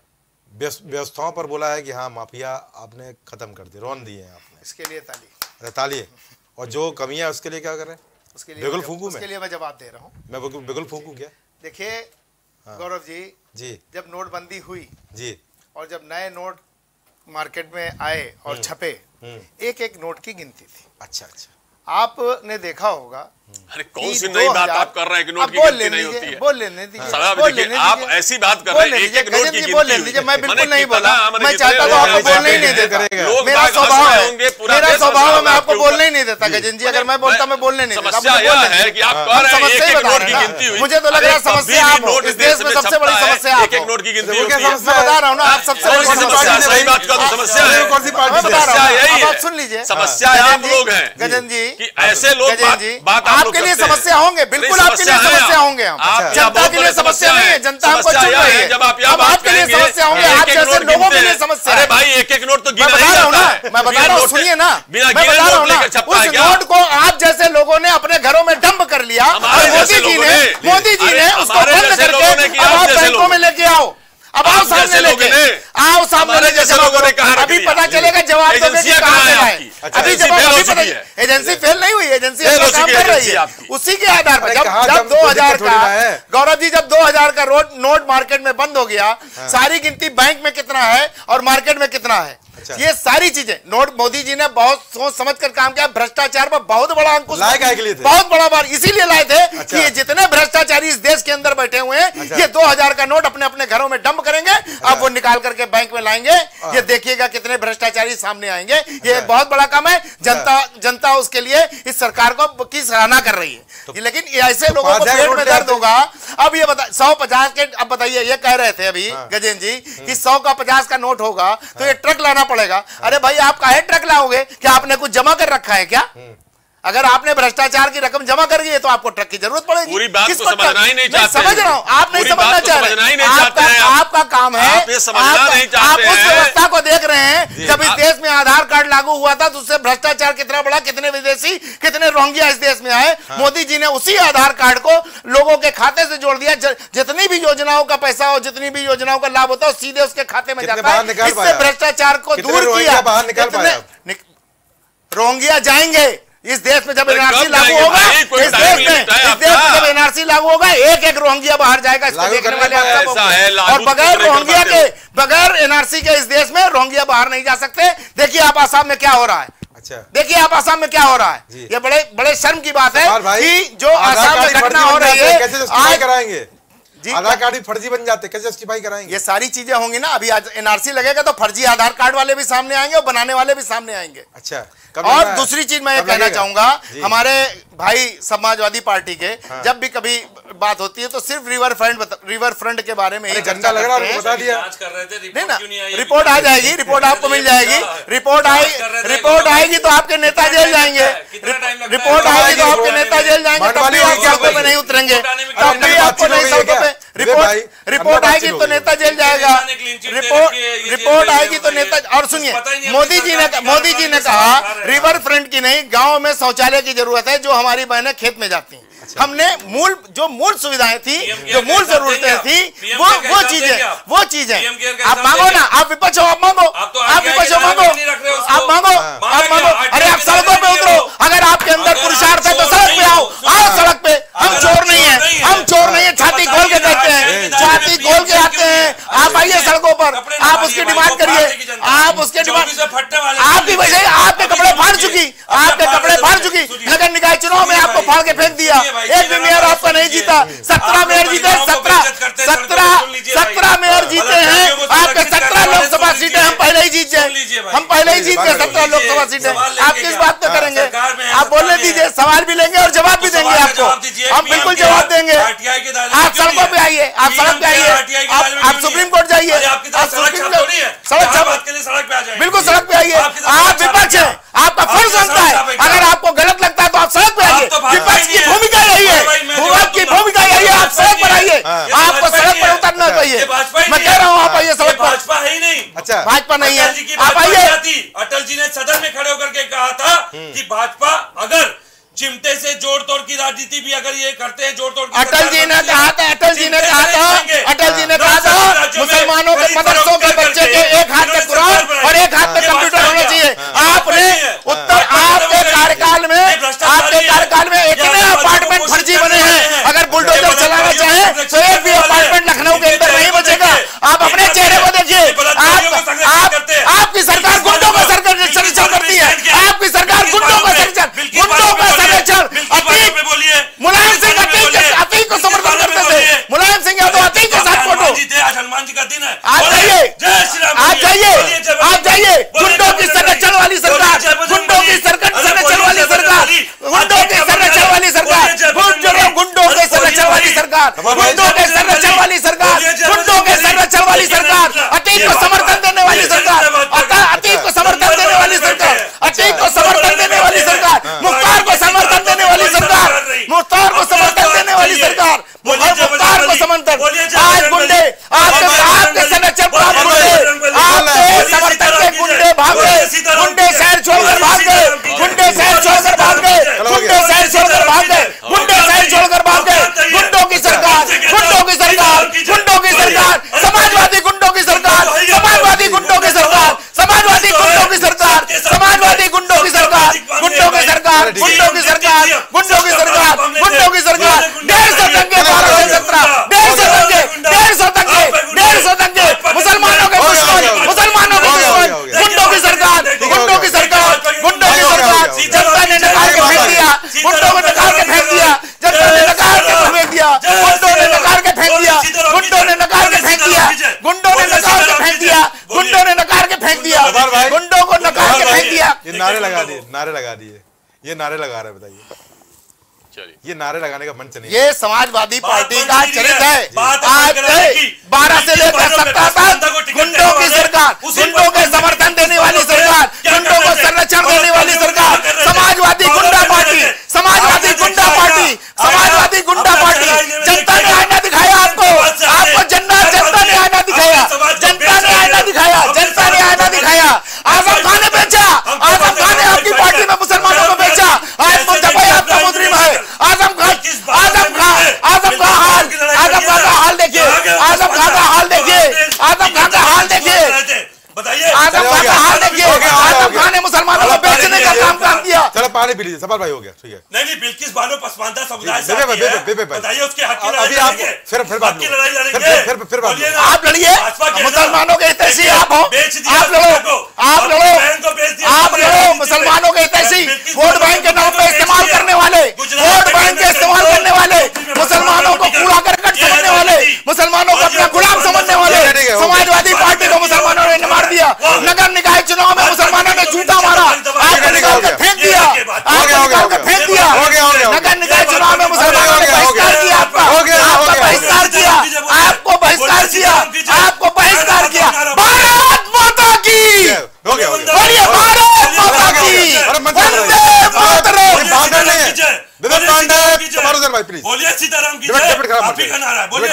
व्यवस्थाओं पर बोला है कि हाँ माफिया आपने खत्म कर दी, रौन दिए हैं आपने, इसके लिए ताली। अरे ताली। और जो कमियां है उसके लिए क्या करें? उसके लिए बिगुल फूंकू उसके लिए मैं जवाब दे रहा हूँ। मैं बिगुल बिगुल फूंकू क्या? देखिए गौरव जी जी जब नोटबंदी हुई जी और जब नए नोट मार्केट में आए और छपे, एक एक नोट की गिनती थी। अच्छा अच्छा, आपने देखा होगा। अरे कौन सी नई बात आप कर रहे हैं कि नोट की गिनती नहीं होती है? बोल लेने दीजिए, साहब देखिए आप ऐसी बात कर रहे हैं, एक एक नोट की गिनती बोल लीजिए। मैं बिल्कुल नहीं बोला, मैं चाहता तो आपको बोलने ही नहीं देता। मेरा स्वभाव है, मेरा स्वभाव है, मैं आपको बोलने ही नहीं देता गजेंद्र जी। अगर मैं बोलता मैं बोलने नहीं देता। समस्या यह है कि आप कह रहे हैं एक एक नोट की गिनती हुई। मुझे तो लग रहा है समस्या आप हो, इस देश में सबसे बड़ी समस्या आप हो। एक एक नोट की गिनती होती है। मैं बता रहा हूँ ना, आप सबसे बड़ी समस्या। सही बात कर, समस्या है, कौन सी पार्टी? मैं बता रहा हूँ, यही आप है। सुन लीजिए। समस्या आप लोग हैं गजेंद्र जी कि ऐसे लोग बात आपके लिए समस्या होंगे, बिल्कुल आपके लिए समस्या होंगे। हम जनता के लिए समस्या नहीं है, जनता हमको चुन रही है। जब आप अब आपके लिए समस्या होंगे, आप जैसे लोगों के लिए समस्या है। अरे भाई एक एक नोट तो मैं बता रहा हूँ ना, मैं बता रहा हूँ, सुनिए ना, मैं बता रहा हूँ ना, उस नोट को आप जैसे लोगों ने अपने घरों में डंप कर लिया। मोदी जी ने मोदी जी ने उसको बंद करके अब आप बैंकों में लेके आओ। अब आओ सामने लेके आओ, सामने जैसे लोगों ने कहा, अभी पता चलेगा जवाब दोगे कि कहां से आए। अभी जवाब अभी पता, एजेंसी फेल नहीं हुई, एजेंसी अपना काम कर रही है उसी के आधार पर। जब जब दो हजार का गौरव जी जब दो हजार का नोट मार्केट में बंद हो गया, सारी गिनती बैंक में कितना है और मार्केट में कितना है, ये सारी चीजें नोट मोदी जी ने बहुत सोच समझ कर काम किया। भ्रष्टाचार पर बहुत बड़ा अंकुश बहुत बड़ा बार इसीलिए लाए थे कि ये जितने भ्रष्टाचारी इस देश के अंदर बैठे हुए हैं, ये दो हजार का नोट अपने अपने घरों में डंप करेंगे, अब वो निकाल करके बैंक में लाएंगे। ये देखिएगा कितने भ्रष्टाचारी सामने आएंगे। ये एक बहुत बड़ा काम है। जनता जनता उसके लिए इस सरकार को की सराहना कर रही है। लेकिन ऐसे लोगों को पेट में दर्द होगा। अब ये बता सौ पचास के, अब बताइए, ये कह रहे थे अभी गजेंद्र जी कि सौ का पचास का नोट होगा तो ये ट्रक लाना पड़ेगा। अरे भाई आप काहे ट्रक लाओगे? क्या आपने कुछ जमा कर रखा है क्या? अगर आपने भ्रष्टाचार की रकम जमा कर दी है तो आपको ट्रक की जरूरत पड़ेगी। पूरी बात को समझना ही नहीं चाहते। समझ रहा हूं, आप नहीं समझना चाह रहे। आपका आपका काम है, आप उस व्यवस्था को देख रहे हैं। जब इस देश में आधार कार्ड लागू हुआ था तो उससे भ्रष्टाचार कितना बड़ा, कितने विदेशी, कितने रोहिंग्या इस देश में आए। मोदी जी ने उसी आधार कार्ड को लोगों के खाते से जोड़ दिया। जितनी भी योजनाओं का पैसा हो, जितनी भी योजनाओं का लाभ होता है सीधे उसके खाते में जाता है। इससे भ्रष्टाचार को दूर किया। रोहिंग्या जाएंगे इस देश में जब एनआरसी लागू होगा, इस देश में इस देश में जब एनआरसी लागू होगा, एक एक रोहिंग्या बाहर जाएगा। इसको देखने वाले आप सब होंगे। और बगैर रोहिंग्या के, बगैर एनआरसी के इस देश में रोहिंग्या बाहर नहीं जा सकते। देखिए आप आसाम में क्या हो रहा है। अच्छा, देखिए आप आसाम में क्या हो रहा है। ये बड़े बड़े शर्म की बात है कि जो आसाम में घटना हो रही है, आज कराएंगे आधार कार्ड भी फर्जी बन जाते, कैसे जस्टिफाई कराएंगे? ये सारी चीजें होंगी ना। अभी आज एनआरसी लगेगा तो फर्जी आधार कार्ड वाले भी सामने आएंगे और बनाने वाले भी सामने आएंगे। अच्छा, और दूसरी चीज मैं ये कहना चाहूंगा, हमारे भाई समाजवादी पार्टी के हाँ। जब भी कभी बात होती है तो सिर्फ रिवर फ्रंट रिवर फ्रंट के बारे में ही झंडा लग रहा है, बता दिया नहीं ना। रिपोर्ट आ जाएगी, रिपोर्ट आपको मिल जाएगी। रिपोर्ट आएगी रिपोर्ट आएगी तो आपके नेता जेल जाएंगे। रिपोर्ट आएगी तो आपके नेता जेल जाएंगे, तब भी आप सड़कों पे नहीं उतरेंगे, तब भी आपको नहीं सड़कों पे। रिपोर्ट रिपोर्ट आएगी तो नेता जेल जाएगा। रिपोर्ट रिपोर्ट आएगी तो नेता। और सुनिए, मोदी जी ने मोदी जी ने कहा रिवर फ्रंट की नहीं, गांव में शौचालय की जरूरत है। जो हमारी बहनें खेत में जाती हैं, हमने मूल जो मूल सुविधाएं थी, जो मूल जरूरतें थी, वो वो चीजें वो चीजें आप मांगो ना। आप विपक्ष हो, आप मांगो, आप विपक्ष हो, मांगो, आप मांगो, आप मांगो। अरे आप सड़कों पे उतरो। अगर आपके अंदर पुरुषार्थ है तो सड़क पे आओ, आओ सड़क पे। हम चोर नहीं है, हम चोर नहीं है। छाती खोल के कहते हैं, छाती खोल के आते हैं। आप आइए सड़कों पर, आप उसकी डिमांड करिए, आप उसके डिमांड। आपकी वजह आपके कपड़े फाड़ चुकी, आपके कपड़े फाड़ चुकी। नगर निकाय चुनाव में आपको फाड़ के फेंक दिया। एक भी मेयर आपका नहीं जीता, सत्रह मेयर जीते, सत्रह करते हैं सत्रह सत्रह मेयर जीते हैं आपके, सत्रह लोकसभा सीटें हम पहले ही जीत गए, हम पहले ही जीत गए सत्रह लोकसभा सीटें। आप किस बात पे करेंगे? आप बोलने दीजिए, सवाल भी लेंगे और जवाब भी देंगे आपको, हम बिल्कुल जवाब देंगे। आप सड़कों पे आइए, आप सड़क पे आइए, आप सुप्रीम कोर्ट जाइए, आप सुप्रीम कोर्ट सड़क बिल्कुल सड़क पे आइए। आप विपक्ष है, आपका फर्ज बनता है, अगर आपको गलत लगता है तो आप सड़क पे आइए। विपक्ष की भूमिका यही है, विपक्ष की भूमिका यही है, आप सड़क पर आइए, आपको सड़क पर उतरना चाहिए। मैं कह रहा हूँ आप आइए सड़क पर। भाजपा है ही नहीं, अच्छा भाजपा नहीं है, आप आइए। अटल जी ने सदन में खड़े होकर के कहा था कि भाजपा अगर चिमटे से जोड़ तोड़ की राजनीति भी अगर ये करते हैं, जोड़ तोड़ की, अटल जी ने कहा था, अटल जी ने कहा था, अटल जी ने कहा था मुसलमानों के मदरसों के बच्चे के एक हाथ में कुरान और एक हाथ में कंप्यूटर होना चाहिए। आपने उत्तर आपके कार्यकाल में, आपके कार्यकाल में इतने अपार्टमेंट फर्जी बने हैं, अगर बुलडोजर चलाना चाहे तो एक भी अपार्टमेंट लखनऊ के अंदर नहीं बचेगा। आप अपने चेहरे को देखिए, आपकी सरकार गुंडों का संरक्षण करती है, आपकी सरकार गुंडों का संरक्षण, गुंडों का संरक्षण। मुलायम सिंह अतीक को समर्थन करते थे, मुलायम सिंह यादव अतीक के साथ फोटो। आज हनुमान जी का दिन है, आप जाइए, आप जाइए, आप जाइए। गुंडों की संरक्षण वाली सरकार, गुंडों की संरक्षण वाली सरकार, गुंडों की संरक्षण वाली सरकार, गुंडों के संरक्षण वाली सरकार, गुंडों के संरक्षण वाली सरकार, गुंडों के संरक्षण वाली सरकार, अतीक को समर्थन देने वाली सरकार, अतीक को समर्थन देने वाली सरकार, अतीक को समर्थन देने वाली सरकार, मुख्तार को समर्थन देने वाली सरकार, मुख्तार को समर्थन देने वाली सरकार, मुख्तार को समर्थन। आज गुंडे आपके आपके संरक्षण प्राप्त गुंडे, आपके समर्थन के गुंडे भाग गए, गुंडे शहर छोड़कर भाग गए, गुंडे शहर छोड़कर भाग गए, गुंडे शहर छोड़कर भाग गए, गुंडे शहर छोड़कर भाग गए। गुंडों की सरकार, गुंडों की सरकार, गुंडों की सरकार, समाजवादी गुंडों की सरकार, समाजवादी गुंडों की सरकार, समाजवादी गुंडों की सरकार, समाजवादी गुंडों की सरकार, गुंडों की सरकार, गुंडों की सरकार, गुंडों की सरकार, गुंडों की सरकार। डेढ़ सौ दंगे बारह से सत्रह, डेढ़ सौ दंगे, डेढ़ सौ दंगे, डेढ़ सौ दंगे, मुसलमानों के दुश्मन, मुसलमानों के दुश्मन, गुंडों की सरकार, गुंडों की सरकार, गुंडों की सरकार। जनता ने निकाल के फेंक दिया, गुंडों को निकाल के फेंक दिया, जनता ने निकाल के फेंक दिया, गुंडों ने निकाल के फेंक दिया, गुंडों ने निकाल के फेंक दिया, गुंडों ने निकाल के फेंक दिया, गुंडों ने निकाल के फेंक दिया, गुंडों को निकाल के फेंक दिया। ये नारे लगा दिए, नारे लगा दिए, ये नारे लगा रहे, बताइए ये नारे लगाने का मंच नहीं। ये समाजवादी पार्टी का चरित्र है। आज बारह से लेकर सत्ता तक गुंडों की सरकार, गुंडों के समर्थन देने वाली सरकार, गुंडों को संरक्षण देने वाली सरकार, समाजवादी गुंडा पार्टी, समाजवादी गुंडा पार्टी, समाजवादी गुंडा पार्टी। जनता ने आईना दिखाया आपको, आपको जनता जनता ने आईना दिखाया, जनता ने आईना दिखाया, जनता ने आईना दिखाया। आजम खान ने बेचा, आजम खान ने आपकी पार्टी में मुसलमानों को बेचा। आज मुस्तफा आपका मुजरिम है। आजम खान, आजम खान, आजम का हाल, आजम खान का हाल देखिए, आजम खान का हाल देखिए, आजम खान का हाल देखिए, बताइए आजम खान का हाल देखिए। आजम खान ने मुसलमानों को बेचने का काम काम किया। चलो पानी पी लीजिए, सवाल भाई हो गया, ठीक है। नहीं नहीं, बिल्किस बानो पसमानदा समुदाय से बताइए उसके हक की लड़ाई लड़ेंगे, फिर फिर बात लड़ेंगे, फिर फिर बात आप लड़िए, मुसलमानों के हितैषी आप हो, आप लड़ो, आप लड़ो, आप लड़ो, मुसलमानों के हितैषी। वोट बैंक के नाम पे इस्तेमाल करने वाले, वोट बैंक के इस्तेमाल करने वाले, मुसलमानों को कूड़ा करकट समझने वाले, मुसलमानों को अपना गुलाम समझने वाले, समाजवादी पार्टी को मुसलमानों ने मार दिया। नगर निकाय चुनाव में मुसलमानों ने जूता मारा, आपको निकाल के फेंक दिया, आपको निकाल के फेंक दिया। नगर निकाय चुनाव में मुसलमानों ने बहिष्कार किया, आपका आपका बहिष्कार किया, आपको बहिष्कार किया, आपको बहिष्कार किया। भारत माता की बोलिए, भारत माता की, वंदे मातरम। विवेक पांडे भाई प्लीज बोलिए, सीताराम की जय। आप ही का नारा है, बोलिए।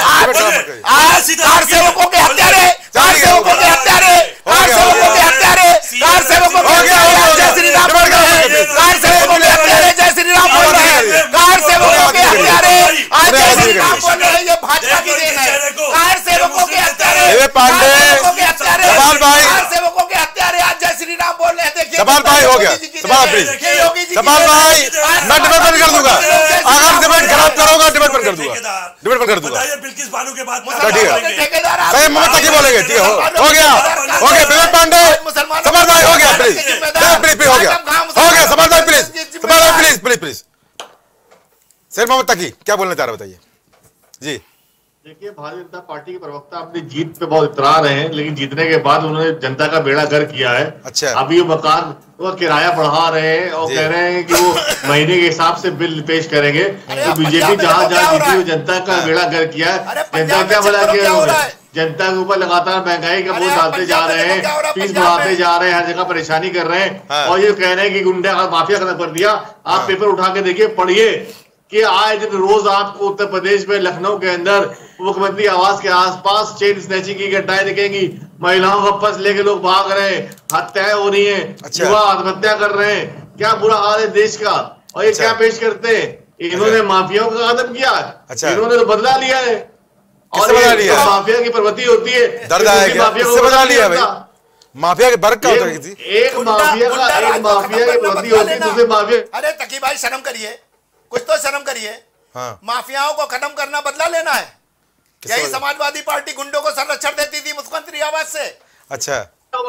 आज कार सेवकों के हत्यारे, कार सेवकों के हत्यारे, कार सेवकों के हत्यारे, कार सेवकों के हत्यारे जय श्री राम बोल रहे हैं, कार सेवकों के हत्यारे जय श्री राम बोल रहे हैं, कार सेवकों के हत्यारे आज जय श्री राम बोल रहे हैं। ये भाजपा की देन है। कार सेवकों के हत्यारे, विवेक पांडे, सवाल भाई, कार सेवकों के हत्यारे आज जय श्री राम बोल रहे हैं। देखिए सवाल भाई हो गया, सवाल प्लीज, सवाल भाई मैं डिबेट बंद कर दूंगा, अगर डिबेट खराब करोगा डिबेट बंद कर दूंगा, डिबेट बंद कर दूंगा। बिल्किस बानो के बाद ठीक है, सही मोहम्मद तक ही बोलेंगे, ठीक है, हो गया, हो गया। विवेक पांडे, सवाल भाई हो गया, प्लीज प्लीज हो गया, हो गया। सवाल भाई प्लीज, सवाल भाई please please please. Sir Mohammad Taqi क्या बोलना चाह रहे बताइए जी। देखिए, भारतीय जनता पार्टी के प्रवक्ता अपनी जीत पे बहुत इतरा रहे हैं, लेकिन जीतने के बाद उन्होंने जनता का बेड़ा गर्क किया है। अच्छा। अभी वो मकान वो किराया बढ़ा रहे हैं और कह रहे हैं कि वो महीने के हिसाब से बिल पेश करेंगे। तो बीजेपी जहां जहां जीती वो जनता का बेड़ा गर्क किया है। जनता क्या भला किया उन्होंने? जनता के ऊपर लगातार महंगाई का बोझ डालते जा रहे हैं, फीस बढ़ाते जा रहे हैं, हर जगह परेशानी कर रहे हैं और ये कह रहे हैं कि गुंडा माफिया खत्म कर दिया। आप पेपर उठा के देखिए, पढ़िए कि आए दिन रोज आपको उत्तर प्रदेश में लखनऊ के अंदर मुख्यमंत्री आवास के आसपास चेन स्नैचिंग की घटनाएं दिखेंगी। महिलाओं का पर्स लेके लोग भाग रहे हैं, हत्याएं हो रही हैं, युवा आत्महत्या कर रहे हैं। क्या बुरा हाल है देश का। और ये क्या पेश करते हैं? इन्होंने माफियाओं का खत्म किया, इन्होंने तो बदला लिया है। और माफिया की प्रवृत्ति होती है, दर्द आया क्या? किससे बदला लिया भाई? माफिया के बर्क का होता है किसी एक माफिया का एक माफिया की प्रवृत्ति होती है, दूसरे माफिया। अरे तकी भाई शर्म करिए, कुछ तो शर्म करिए। हाँ। माफियाओं को खत्म करना बदला लेना है। यही समाजवादी पार्टी गुंडों को संरक्षण देती थी मुख्यमंत्री आवास से। अच्छा।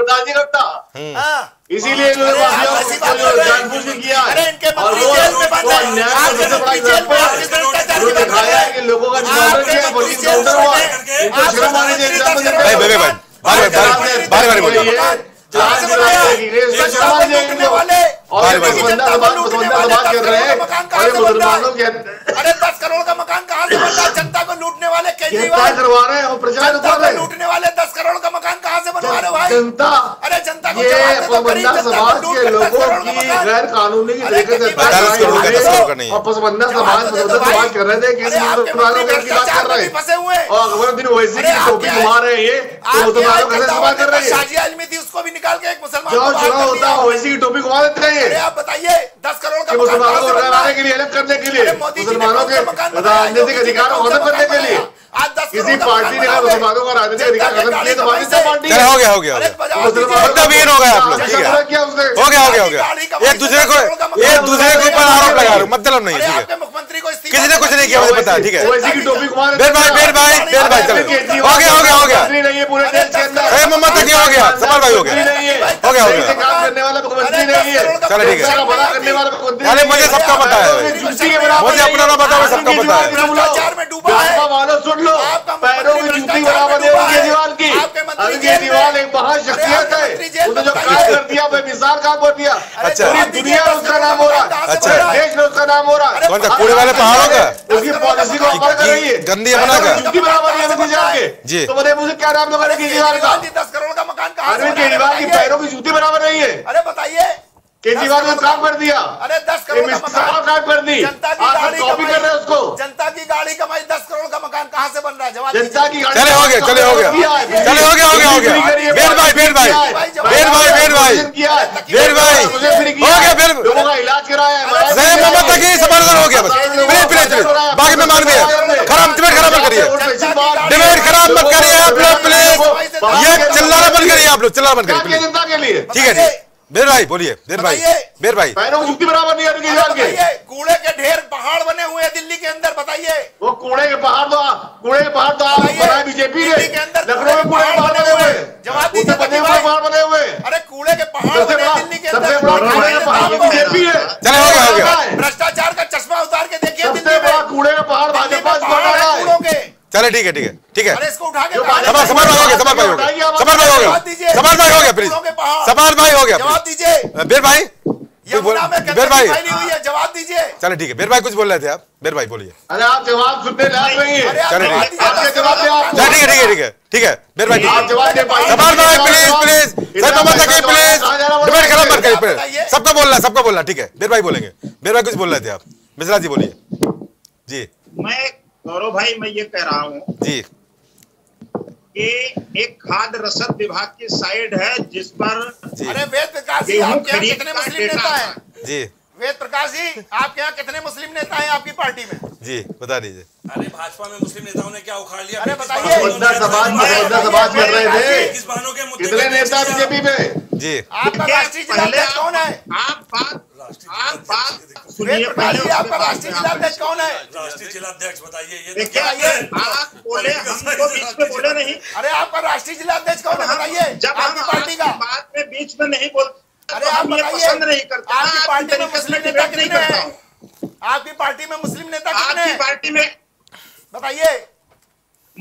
इसीलिए जानबूझ के किया अरे इनके मंत्री जेल में बंद है, दिखाया है कि लोगों का निवारण किया, पुलिस काउंटर हुआ, इनको शर्म आनी चाहिए। अरे दस करोड़ का मकान कहाँ से बन रहा है? जनता को लूटने वाले केजरीवाल करवा रहे हैं, प्रचार लूटने वाले दस करोड़ का मकान कहाँ से बनवा रहे भाई? जनता अरे जनता को ये पसमंदा समाज के लोगों की गैर कानूनी तरीके से और पसमंदा समाज समाज कर रहे थे की बात कर रहे हैं और अकबरुद्दीन ओवैसी की टोपी घुमा रहे हैं। ये मुसलमानों कैसे सवाल कर रहे हैं? शाजिया इल्मी थी, उसको भी निकाल के एक मुसलमान जो चुनाव होता है ओवैसी की टोपी घुमा देते हैं। आप बताइए दस करोड़ का मुसलमानों को लगाने के लिए, अलग करने के लिए, मुसलमानों के राजनीतिक अधिकार को खत्म करने के लिए किसी पार्टी ने मुसलमानों का राजनीतिक अधिकार खत्म किया तो भारतीय जनता पार्टी है। हो गया हो गया मुसलमान हो गया आप लोग। ठीक है, क्या उसने हो गया हो गया हो गया एक दूसरे को एक दूसरे के ऊपर आरोप लगा रहे हो, मतलब नहीं है। ठीक है, मुख्यमंत्री को किसी ने कुछ नहीं किया, मुझे पता है। ठीक है, ओवैसी की टोपी घुमा बेर भाई बेर भाई बेर भाई चलो हो गया हो गया हो गया नहीं है पूरे देश के अंदर। अरे मोहम्मद तक हो गया, सवाल भाई हो गया हो गया हो गया काम करने वाला मुख्यमंत्री नहीं है। चलो ठीक है, बड़ा करने वाला मुख्यमंत्री। अरे मुझे सबका पता है, मुझे अपना ना पता है, सबका पता है। वालों सुन लो, पैरों की जूती बराबर है केजरीवाल की। अभी केजरीवाल एक महान शख्सियत है, उसने जो काम कर दिया वो मिसाल काम कर दिया। अच्छा, पूरी दुनिया में उसका नाम हो रहा है। अच्छा, देश में उसका नाम हो रहा है। कौन सा कूड़े वाले पहाड़ों का? उसकी पॉलिसी को अमल कर रही है, गंदी अपना का जूती बराबर है केजरीवाल के। जी तो बताइए मुझे क्या नाम लगा केजरीवाल का? दस करोड़ का मकान कहाँ से? केजरीवाल की पैरों की जूती बराबर नहीं है। अरे बताइए, केजरीवाल ने काम कर दिया। अरे दस करोड़ का मकान काम कर दी, जनता की गाड़ी कॉपी कर रहे हैं उसको। जनता की गाड़ी कमाई दस करोड़ का मकान कहाँ से बन रहा है? जवाब जनता की गाड़ी चले हो गया चले हो गया चले हो गया हो गया हो गया बेर भाई बेर भाई बेर भाई बेर भाई बेर भाई हो गया बेर लोगों का इलाज कराया है। सही मोहम्मद तक ही समाधान हो गया बस। प्लीज प्लीज प्लीज बाकी में मान दिया, खराब डिबेट खराब मत करिए, डिबेट खराब मत करिए आप लोग प्लीज। ये चिल्लाना बंद करिए आप लोग, चिल्लाना बंद करिए जनता के लिए। ठीक है जी बेर भाई बोलिए। बेर भाई बेर भाई पैरों की जूती बराबर नहीं है केजरीवाल के। कूड़े के ढेर पहाड़ बने हुए हैं दिल्ली के अंदर, बताइए। वो कूड़े के पहाड़ तो कूड़े के पहाड़ तो आप बनाए बीजेपी ने। लखनऊ में कूड़े के पहाड़ बने हुए, जवाब दीजिए पहाड़ बने हुए। अरे कूड़े के पहाड़ बने दिल्ली के अंदर, सबसे बड़ा कूड़े का पहाड़ बीजेपी है। चले हो गया हो गया भ्रष्टाचार का चश्मा उतार के देखिए, सबसे बड़ा कूड़े का पहाड़ भाजपा के। चले ठीक है ठीक है ठीक है अरे इसको उठा के सवाल सवाल भाई हो गया सवाल भाई हो गया सवाल भाई हो गया सवाल भाई हो गया प्लीज सवाल भाई हो गया जवाब दीजिए। बेर भाई बेर भाई जवाब दीजिए। चले ठीक है बेर भाई कुछ बोल रहे थे आप, बेर भाई बोलिए। अरे आप जवाब सुनने लायक नहीं है। चले ठीक है आपके जवाब दे आप। ठीक है ठीक है ठीक है ठीक है बेर भाई आप जवाब दे पाएंगे। सवाल भाई प्लीज प्लीज सर मोहम्मद तक प्लीज डिबेट खराब मत करिए प्लीज। सबका बोलना है सबका बोलना ठीक है। बेर भाई बोलेंगे, बेर भाई कुछ बोल रहे थे आप, मिश्रा जी बोलिए। जी मैं गौरव भाई मैं ये कह रहा हूँ जी कि एक खाद्य रसद विभाग की साइट है जिस पर अरे वेद प्रकाश जी आपके यहाँ कितने मुस्लिम नेता हैं? जी वेद प्रकाश जी आपके यहाँ कितने मुस्लिम नेता हैं आपकी पार्टी में? जी बता दीजिए। अरे भाजपा में मुस्लिम नेताओं ने क्या उखाड़ लिया? अरे बताइए समाज समाज कर रहे थे, किस बहानों के मुद्दे कितने नेता बीजेपी में? जी आपका राष्ट्रीय जिलाध्यक्ष कौन है? आप बात आप बात सुनिए पहले, आपका राष्ट्रीय जिलाध्यक्ष कौन है? राष्ट्रीय जिलाध्यक्ष बताइए। ये देखिए आप बोले, हमको बीच में बोले नहीं। अरे आपका राष्ट्रीय जिलाध्यक्ष कौन है बताइए? जब आपकी पार्टी का बात में बीच में नहीं बोलते, अरे आप बताइए पसंद नहीं करते। आपकी पार्टी में मुस्लिम नेता नहीं कितने करता हैं? आपकी पार्टी में मुस्लिम नेता कितने आपकी हैं पार्टी में बताइए?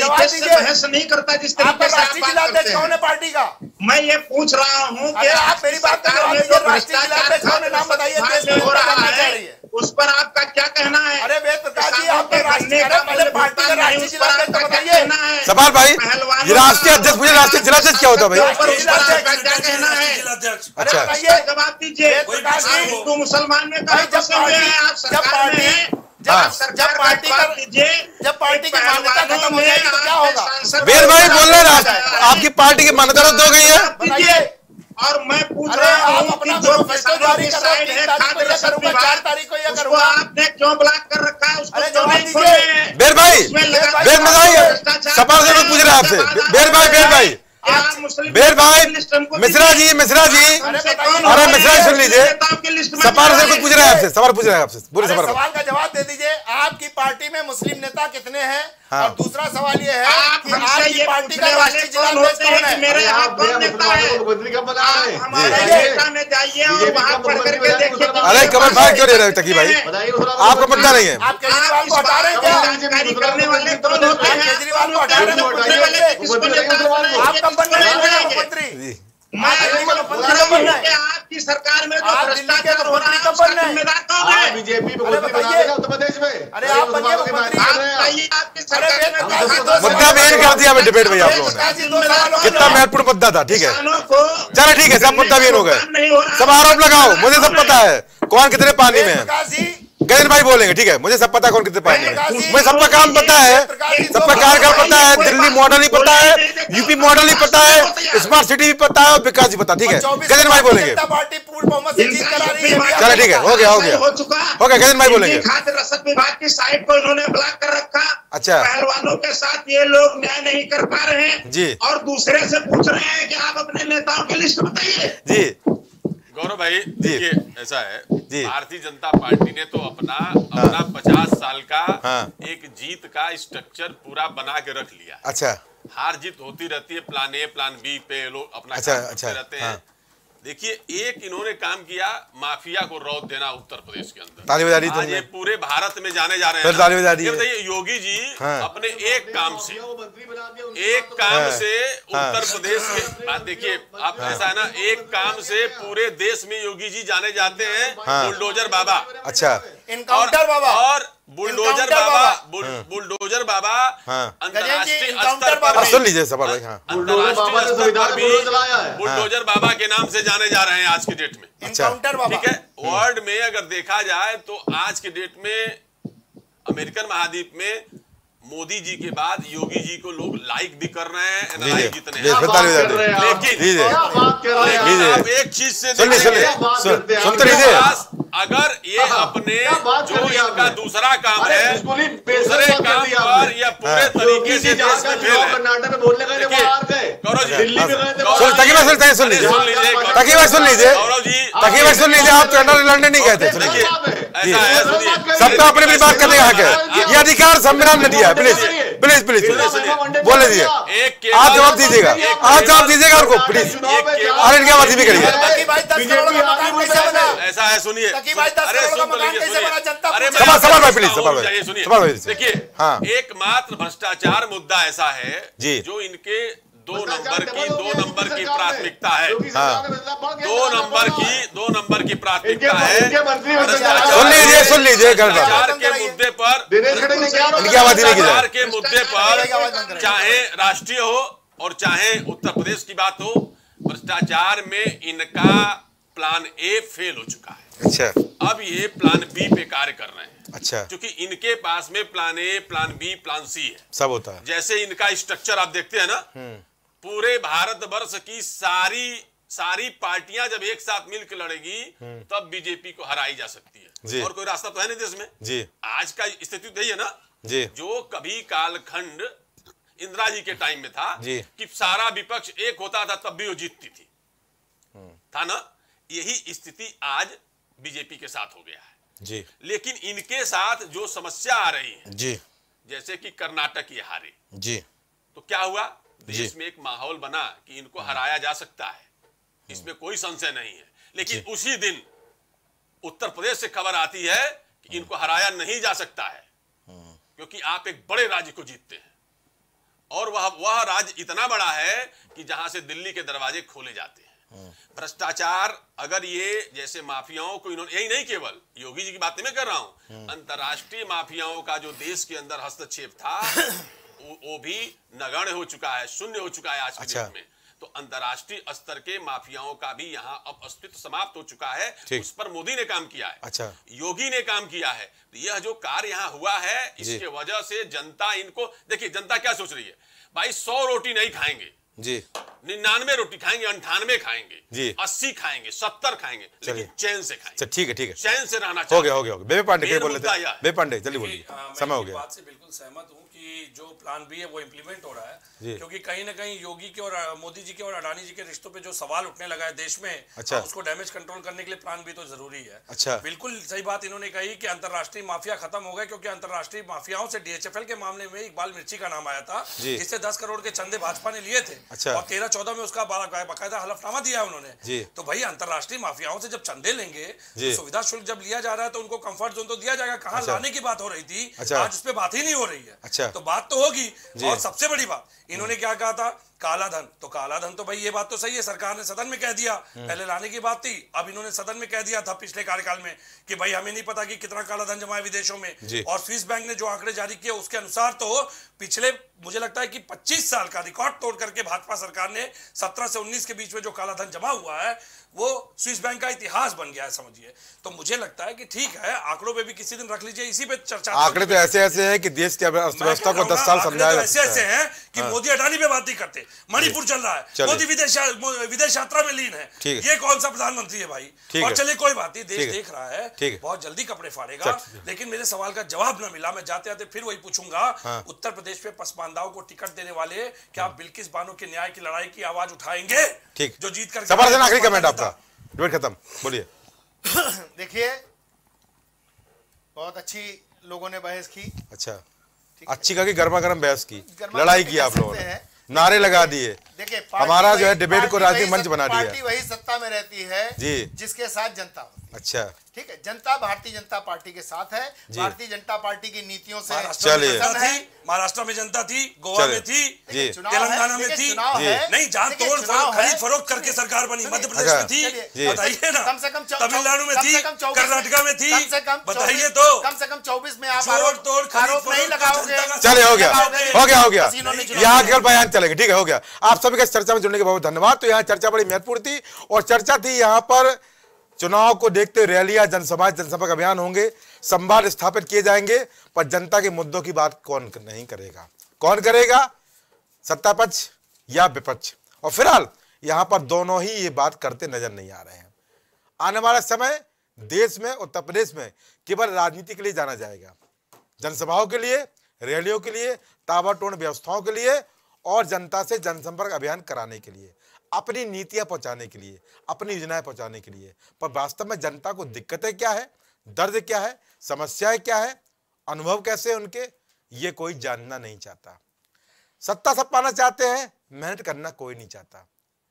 तरीके से बहस नहीं करता जिस तरीके से आप बात करते हैं। कौन है पार्टी का? मैं ये पूछ रहा हूँ कि आप मेरी बात का जवाब दीजिए। राष्ट्रीय नाम बताइए, देश हो रहा है उस पर आपका क्या कहना है? अरे वेद प्रकाश जी, आप राष्ट्रीय पहले पार्टी का राष्ट्रीय जिलाध्यक्ष तो बताइए। सवाल भाई, ये राष्ट्रीय अध्यक्ष मुझे राष्ट्रीय जिलाध्यक्ष क्या होता है भाई? क्या कहना है? अच्छा जवाब दीजिए। हिंदू मुसलमान में कहा फंसे हुए हैं आप, सरकार में हैं। जब पार्टी का जब पार्टी की मान्यता खत्म हो जाएगी तो क्या होगा? वीर भाई बोल रहे हैं आपकी पार्टी की मान्यता रद्द हो गई है। और मैं पूछ रहा हूँ कि जो किसानों की साइड है खाद्य रसद विभाग, उसको आपने क्यों ब्लॉक कर रखा है? उसको क्यों नहीं खोले? बेर भाई, बेर बताइए, सवाल से पूछ रहे हैं आपसे। बेर भाई, बेर भाई, बेर भाई, मिश्रा जी, मिश्रा जी, अरे मिश्रा जी सुन लीजिए, सवाल से पूछ रहे हैं आपसे, सवाल पूछ रहे हैं आपसे, पूरे सवाल सवाल का जवाब दे दीजिए। आपकी पार्टी में मुस्लिम नेता कितने हैं? और दूसरा सवाल ये है कि आपकी पार्टी का राष्ट्रीय जिलाध्यक्ष कौन है? मेरे यहाँ कौन नेता है? हमारे नेता में जाइए और वहाँ पढ़ करके देखिए। अरे कमल भाई क्यों ले रहे हो तकी भाई? आपको मुद्दा नहीं है। आप केजरीवाल को हटा रहे हैं क्या? जानकारी करने वाले कौन होते हैं? केजरीवाल को हटा रहे हैं? किसको नेता आप कब बन रहे हैं मुख्यमंत्री? मैं आपकी सरकार में जो भ्रष्टाचार हो रहा है उसका जिम्मेदार कौन है? बीजेपी उत्तर प्रदेश में। अरे आप बनिए मुख्यमंत्री। आपकी सरकार में मुद्दा मेन कर दिया मैं डिबेट में आप लोगों ने। कितना महत्वपूर्ण मुद्दा था, ठीक है चलो ठीक है, सब मुद्दा मेन हो गए, सब आरोप लगाओ, मुझे सब पता है कौन कितने पानी में है। गजेंद्र भाई बोलेंगे, ठीक है मुझे सब पता है कौन कितने पानी में, मुझे सबका काम पता है, सबका कार्यकाल पता है, दिल्ली मॉडल ही पता है, यूपी मॉडल ही पता है, स्मार्ट सिटी भी पता है और विकास भी पता है, ठीक है गजेंद्र भाई बोलेंगे। चलो ठीक है, हो गया हो गया हो चुका हो गया गजेंद्र भाई बोलेंगे। खाद्य रसद विभाग की साइट को इन्होंने ब्लॉक कर रखा। अच्छा, पहलवानों के साथ ये लोग न्याय नहीं कर पा रहे हैं जी, और दूसरे से पूछ रहे हैं कि आप अपने नेताओं की लिस्ट बताइए। जी गौरव भाई देखिए, ऐसा है जी, भारतीय जनता पार्टी ने तो अपना अपना पचास साल का हाँ, एक जीत का स्ट्रक्चर पूरा बना के रख लिया। अच्छा, हार जीत होती रहती है, प्लान ए प्लान बी पे लोग अपना अच्छा, काम अच्छा, करते रहते हैं। हाँ। देखिए, एक इन्होंने काम किया, माफिया को रौद देना उत्तर प्रदेश के अंदर। ताली बजा दी आज तुमने, ये पूरे भारत में जाने जा रहे फिर ताली बजा दी। हैं। बताइए योगी जी हाँ, अपने एक काम से एक काम हाँ, से हाँ, उत्तर प्रदेश के बात देखिए, आप ऐसा है ना, एक काम से पूरे देश में योगी जी जाने जाते हैं, हाँ, बुलडोजर बाबा। अच्छा, इनकाउंटर बाबा और बुलडोजर बाबा, बुलडोजर बाबा अंतर्राष्ट्रीय स्तर पर, सुन लीजिए सवाल भाई, हाँ, अंतर्राष्ट्रीय स्तर पर भी बुलडोजर बाबा के नाम से जाने जा रहे हैं आज की डेट में। इनकाउंटर बाबा, ठीक है, वर्ल्ड में अगर देखा जाए तो आज के डेट में अमेरिकन महाद्वीप में मोदी जी के बाद योगी जी को लोग लाइक भी कर रहे हैं, एनालाइज जितने हैं। लेकिन आप एक चीज से सुन लीजिए, अगर ये अपने जो इनका दूसरा काम है, दूसरे काम पर या पूरे तरीके से देश में फेल है। गौरव जी सुन लीजिए, सुन लीजिए तकी भाई सुन लीजिए, गौरव जी तकी भाई सुन लीजिए, आप तो लड़ने नहीं कहते। सुनिए, ऐसा है, सुनिए, सबका अपनी अपनी बात करने का हक है, ये अधिकार संविधान ने दिया है। प्लीज प्लीज प्लीज बोले दीजिए, आप जवाब दीजिएगा, आप जवाब दीजिएगा उनको प्लीज, और इनकी आवाज भी करिए। ऐसा है, सुनिए, अरे सुन तो लीजिए, अरे सवाल सवाल भाई प्लीज, सवाल भाई सुनिए, सवाल भाई देखिए, हाँ, एकमात्र भ्रष्टाचार मुद्दा ऐसा है जी, जो इनके दो नंबर की दो नंबर की प्राथमिकता है, हाँ, दो नंबर की दो नंबर की प्राथमिकता है। सुन लीजिए, सुन लीजिए, भ्रष्टाचार के मुद्दे पर, इनकी आवाज नहीं की भ्रष्टाचार के मुद्दे पर चाहे राष्ट्रीय हो और चाहे उत्तर प्रदेश की बात हो, भ्रष्टाचार में इनका प्लान ए फेल हो चुका है। अच्छा, अब ये प्लान बी पे कार्य कर रहे हैं। अच्छा, क्योंकि इनके पास में plan A, plan B, plan C है, सब होता है। जैसे इनका स्ट्रक्चर आप देखते हैं ना, पूरे भारतवर्ष की सारी सारी पार्टियां जब एक साथ मिलकर लड़ेगी तब बीजेपी को हराई जा सकती है, और कोई रास्ता तो है नहीं देश में जी। आज का स्थिति तो यही है ना जी, जो कभी कालखंड इंदिरा जी के टाइम में था जी, कि सारा विपक्ष एक होता था तब भी वो जीतती थी, था ना, यही स्थिति आज बीजेपी के साथ हो गया है जी। लेकिन इनके साथ जो समस्या आ रही है जी, जैसे कि कर्नाटक ये हारे जी, तो क्या हुआ, देश में एक माहौल बना कि इनको हराया जा सकता है, इसमें कोई संशय नहीं है। लेकिन उसी दिन उत्तर प्रदेश से खबर आती है कि इनको हराया नहीं जा सकता है, क्योंकि आप एक बड़े राज्य को जीतते हैं और वह वह राज्य इतना बड़ा है कि जहां से दिल्ली के दरवाजे खोले जाते हैं। भ्रष्टाचार, अगर ये जैसे माफियाओं को इन्होंने, यही नहीं केवल योगी जी की बात मैं कर रहा हूं, अंतर्राष्ट्रीय माफियाओं का जो देश के अंदर हस्तक्षेप था वो, वो भी नगण्य हो चुका है, शून्य हो चुका है आज के अच्छा। डेट में। तो अंतर्राष्ट्रीय स्तर के माफियाओं का भी यहाँ अब अस्तित्व समाप्त हो चुका है। उस पर मोदी ने काम किया है, अच्छा। योगी ने काम किया है। तो यह जो कार्य यहाँ हुआ है, इसके वजह से जनता इनको, देखिए जनता क्या सोच रही है, भाई सौ रोटी नहीं खाएंगे जी, निन्यानवे रोटी खाएंगे, अंठानवे खाएंगे जी, अस्सी खाएंगे, सत्तर खाएंगे, लेकिन चैन से खाएंगे। ठीक है, ठीक है, चैन से रहना हो गया, हो गया, हो गया। बेबे पांडे क्या बोल रहे थे? मुद्दा बेबे पांडे जल्दी बोलिए, समय हो गया। बात से बिल्कुल सहमत हूँ कि जो प्लान बी है वो इम्प्लीमेंट हो रहा है, क्योंकि कहीं ना कहीं योगी के और मोदी जी के और अडानी जी के रिश्तों पे जो सवाल उठने लगा है देश में, अच्छा। उसको डैमेज कंट्रोल करने के लिए प्लान बी तो जरूरी है। अच्छा। बिल्कुल सही बात इन्होंने कही कि अंतर्राष्ट्रीय माफिया खत्म हो गया, क्योंकि अंतर्राष्ट्रीय माफियाओं से डीएचएफएल के मामले में इकबाल मिर्ची का नाम आया था, जिससे दस करोड़ के चंदे भाजपा ने लिए थे, अच्छा। और तेरह चौदह में उसका बाकायदा हलफनामा दिया उन्होंने। तो भाई अंतर्राष्ट्रीय माफियाओं से जब चंदे लेंगे, तो सुविधा शुल्क जब लिया जा रहा है तो उनको कंफर्ट जोन तो दिया जाएगा। कहाँ अच्छा। लाने की बात हो रही थी, अच्छा। आज उस पर बात ही नहीं हो रही है। अच्छा। तो बात तो होगी। और सबसे बड़ी बात इन्होंने क्या कहा था, काला धन। तो काला धन तो भाई ये बात तो सही है, सरकार ने सदन में कह दिया, पहले लाने की बात थी, अब इन्होंने सदन में कह दिया था पिछले कार्यकाल में कि भाई हमें नहीं पता कि कितना काला धन जमा है विदेशों में। और स्विस बैंक ने जो आंकड़े जारी किए उसके अनुसार तो पिछले मुझे लगता है कि पच्चीस साल का रिकॉर्ड तोड़ करके भाजपा सरकार ने सत्रह से उन्नीस के बीच में जो काला धन जमा हुआ है वो स्विस बैंक का इतिहास बन गया है, समझिए। तो मुझे लगता है कि ठीक है, आंकड़ों पे भी किसी दिन रख लीजिए, इसी पे चर्चा। आंकड़े तो ऐसे ऐसे हैं कि देश की अर्थव्यवस्था को दस साल समझाया ऐसे ऐसे हैं कि मोदी अडानी पे बात नहीं करते, मणिपुर चल रहा है, मोदी विदेश विदेश यात्रा में लीन है, ये कौन सा प्रधानमंत्री है भाई? और चलिए कोई बात नहीं, देश देख रहा है, बहुत जल्दी कपड़े फाड़ेगा। लेकिन मेरे सवाल का जवाब न मिला, मैं जाते जाते फिर वही पूछूंगा, उत्तर प्रदेश पे पसमानदाओं को टिकट देने वाले क्या बिल्किस बानो के न्याय की लड़ाई की आवाज उठाएंगे? ठीक, जो जीत कर आखिरी कमेंट आपका, डिबेट खत्म, बोलिए। देखिए, बहुत अच्छी लोगों ने बहस की। अच्छा, अच्छी का कि गर्मा गर्म बहस की, लड़ाई की आप लोगों ने, नारे लगा दिए। देखिए, हमारा जो है डिबेट को राजनीतिक मंच बना दिया। पार्टी वही सत्ता में रहती है जी, जिसके साथ जनता होती है। अच्छा, ठीक है, जनता भारतीय जनता पार्टी के साथ है। भारतीय जनता पार्टी की नीतियों से चलिए, महाराष्ट्र में जनता थी, गोवा में थी, तेलंगाना में थी, नहीं जहां तोड़ खरीद फरोख्त करके सरकार बनी, मध्य प्रदेश में थी, बताइए ना, कम से कम तमिलनाडु में थी, कर्नाटका में थी, कम से कम बताइए तो, कम से कम चौबीस में आप आरोप नहीं लगाओगे। चलिए, हो गया, हो गया, हो गया, यहाँ केवल बयान चलेगा। ठीक है, हो गया। आप सभी का इस चर्चा में जुड़ने के बहुत धन्यवाद। तो यहाँ चर्चा बड़ी महत्वपूर्ण थी, और चर्चा थी यहाँ पर चुनाव को देखते हुए रैलियां, जनसभा जनसंपर्क अभियान होंगे, संवाद स्थापित किए जाएंगे, पर जनता के मुद्दों की बात कौन नहीं करेगा? कौन करेगा? सत्ता पक्ष या विपक्ष? और फिलहाल यहां पर दोनों ही ये बात करते नजर नहीं आ रहे हैं। आने वाला समय देश में, उत्तर प्रदेश में केवल राजनीति के लिए जाना जाएगा, जनसभाओं के लिए, रैलियों के लिए, ताबड़तोड़ व्यवस्थाओं के लिए, और जनता से जनसंपर्क अभियान कराने के लिए, अपनी नीतियां पहुंचाने के लिए, अपनी योजनाएं पहुंचाने के लिए। पर वास्तव में जनता को दिक्कतें क्या है, दर्द क्या है, समस्याएं क्या है, अनुभव कैसे है उनके, ये कोई जानना नहीं चाहता। सत्ता सब पाना चाहते हैं, मेहनत करना कोई नहीं चाहता।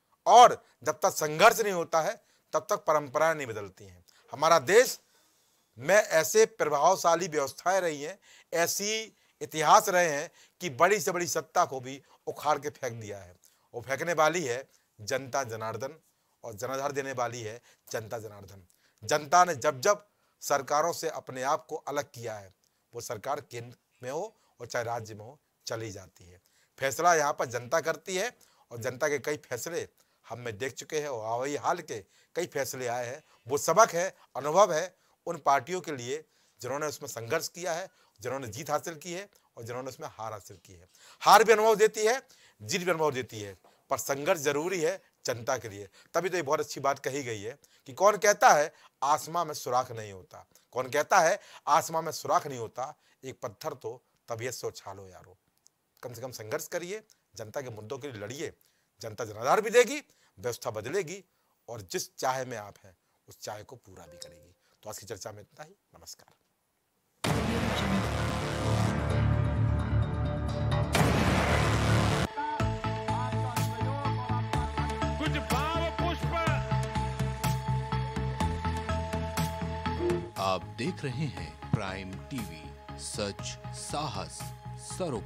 और जब तक संघर्ष नहीं होता है तब तक परंपराएं नहीं बदलती हैं। हमारा देश में ऐसे प्रभावशाली व्यवस्थाएं रही हैं, ऐसी इतिहास रहे हैं कि बड़ी से बड़ी सत्ता को भी उखाड़ के फेंक दिया है। वो फेंकने वाली है जनता जनार्दन, और जनाधार देने वाली है जनता जनार्दन। जनता ने जब जब सरकारों से अपने आप को अलग किया है, वो सरकार केंद्र में हो और चाहे राज्य में हो, चली जाती है। फैसला यहाँ पर जनता करती है, और जनता के कई फैसले हम में देख चुके हैं, और हाल हाल के कई फैसले आए हैं। वो सबक है, अनुभव है उन पार्टियों के लिए जिन्होंने उसमें संघर्ष किया है, जिन्होंने जीत हासिल की है, और जिन्होंने उसमें हार हासिल की है। हार भी अनुभव देती है, जीत भी अनुभव देती है, पर संघर्ष जरूरी है जनता के लिए। तभी तो ये बहुत अच्छी बात कही गई है कि कौन कहता है आसमां में सुराख नहीं होता? कौन कहता है आसमां में सुराख नहीं होता? एक पत्थर तो तबीयत से उछालो यारो। कम से कम संघर्ष करिए, जनता के मुद्दों के लिए लड़िए, जनता जनाधार भी देगी, व्यवस्था बदलेगी, और जिस चाहे में आप हैं उस चाहे को पूरा भी करेगी। तो आज की चर्चा में इतना ही। नमस्कार। आप देख रहे हैं प्राइम टीवी, सच साहस सरोकार।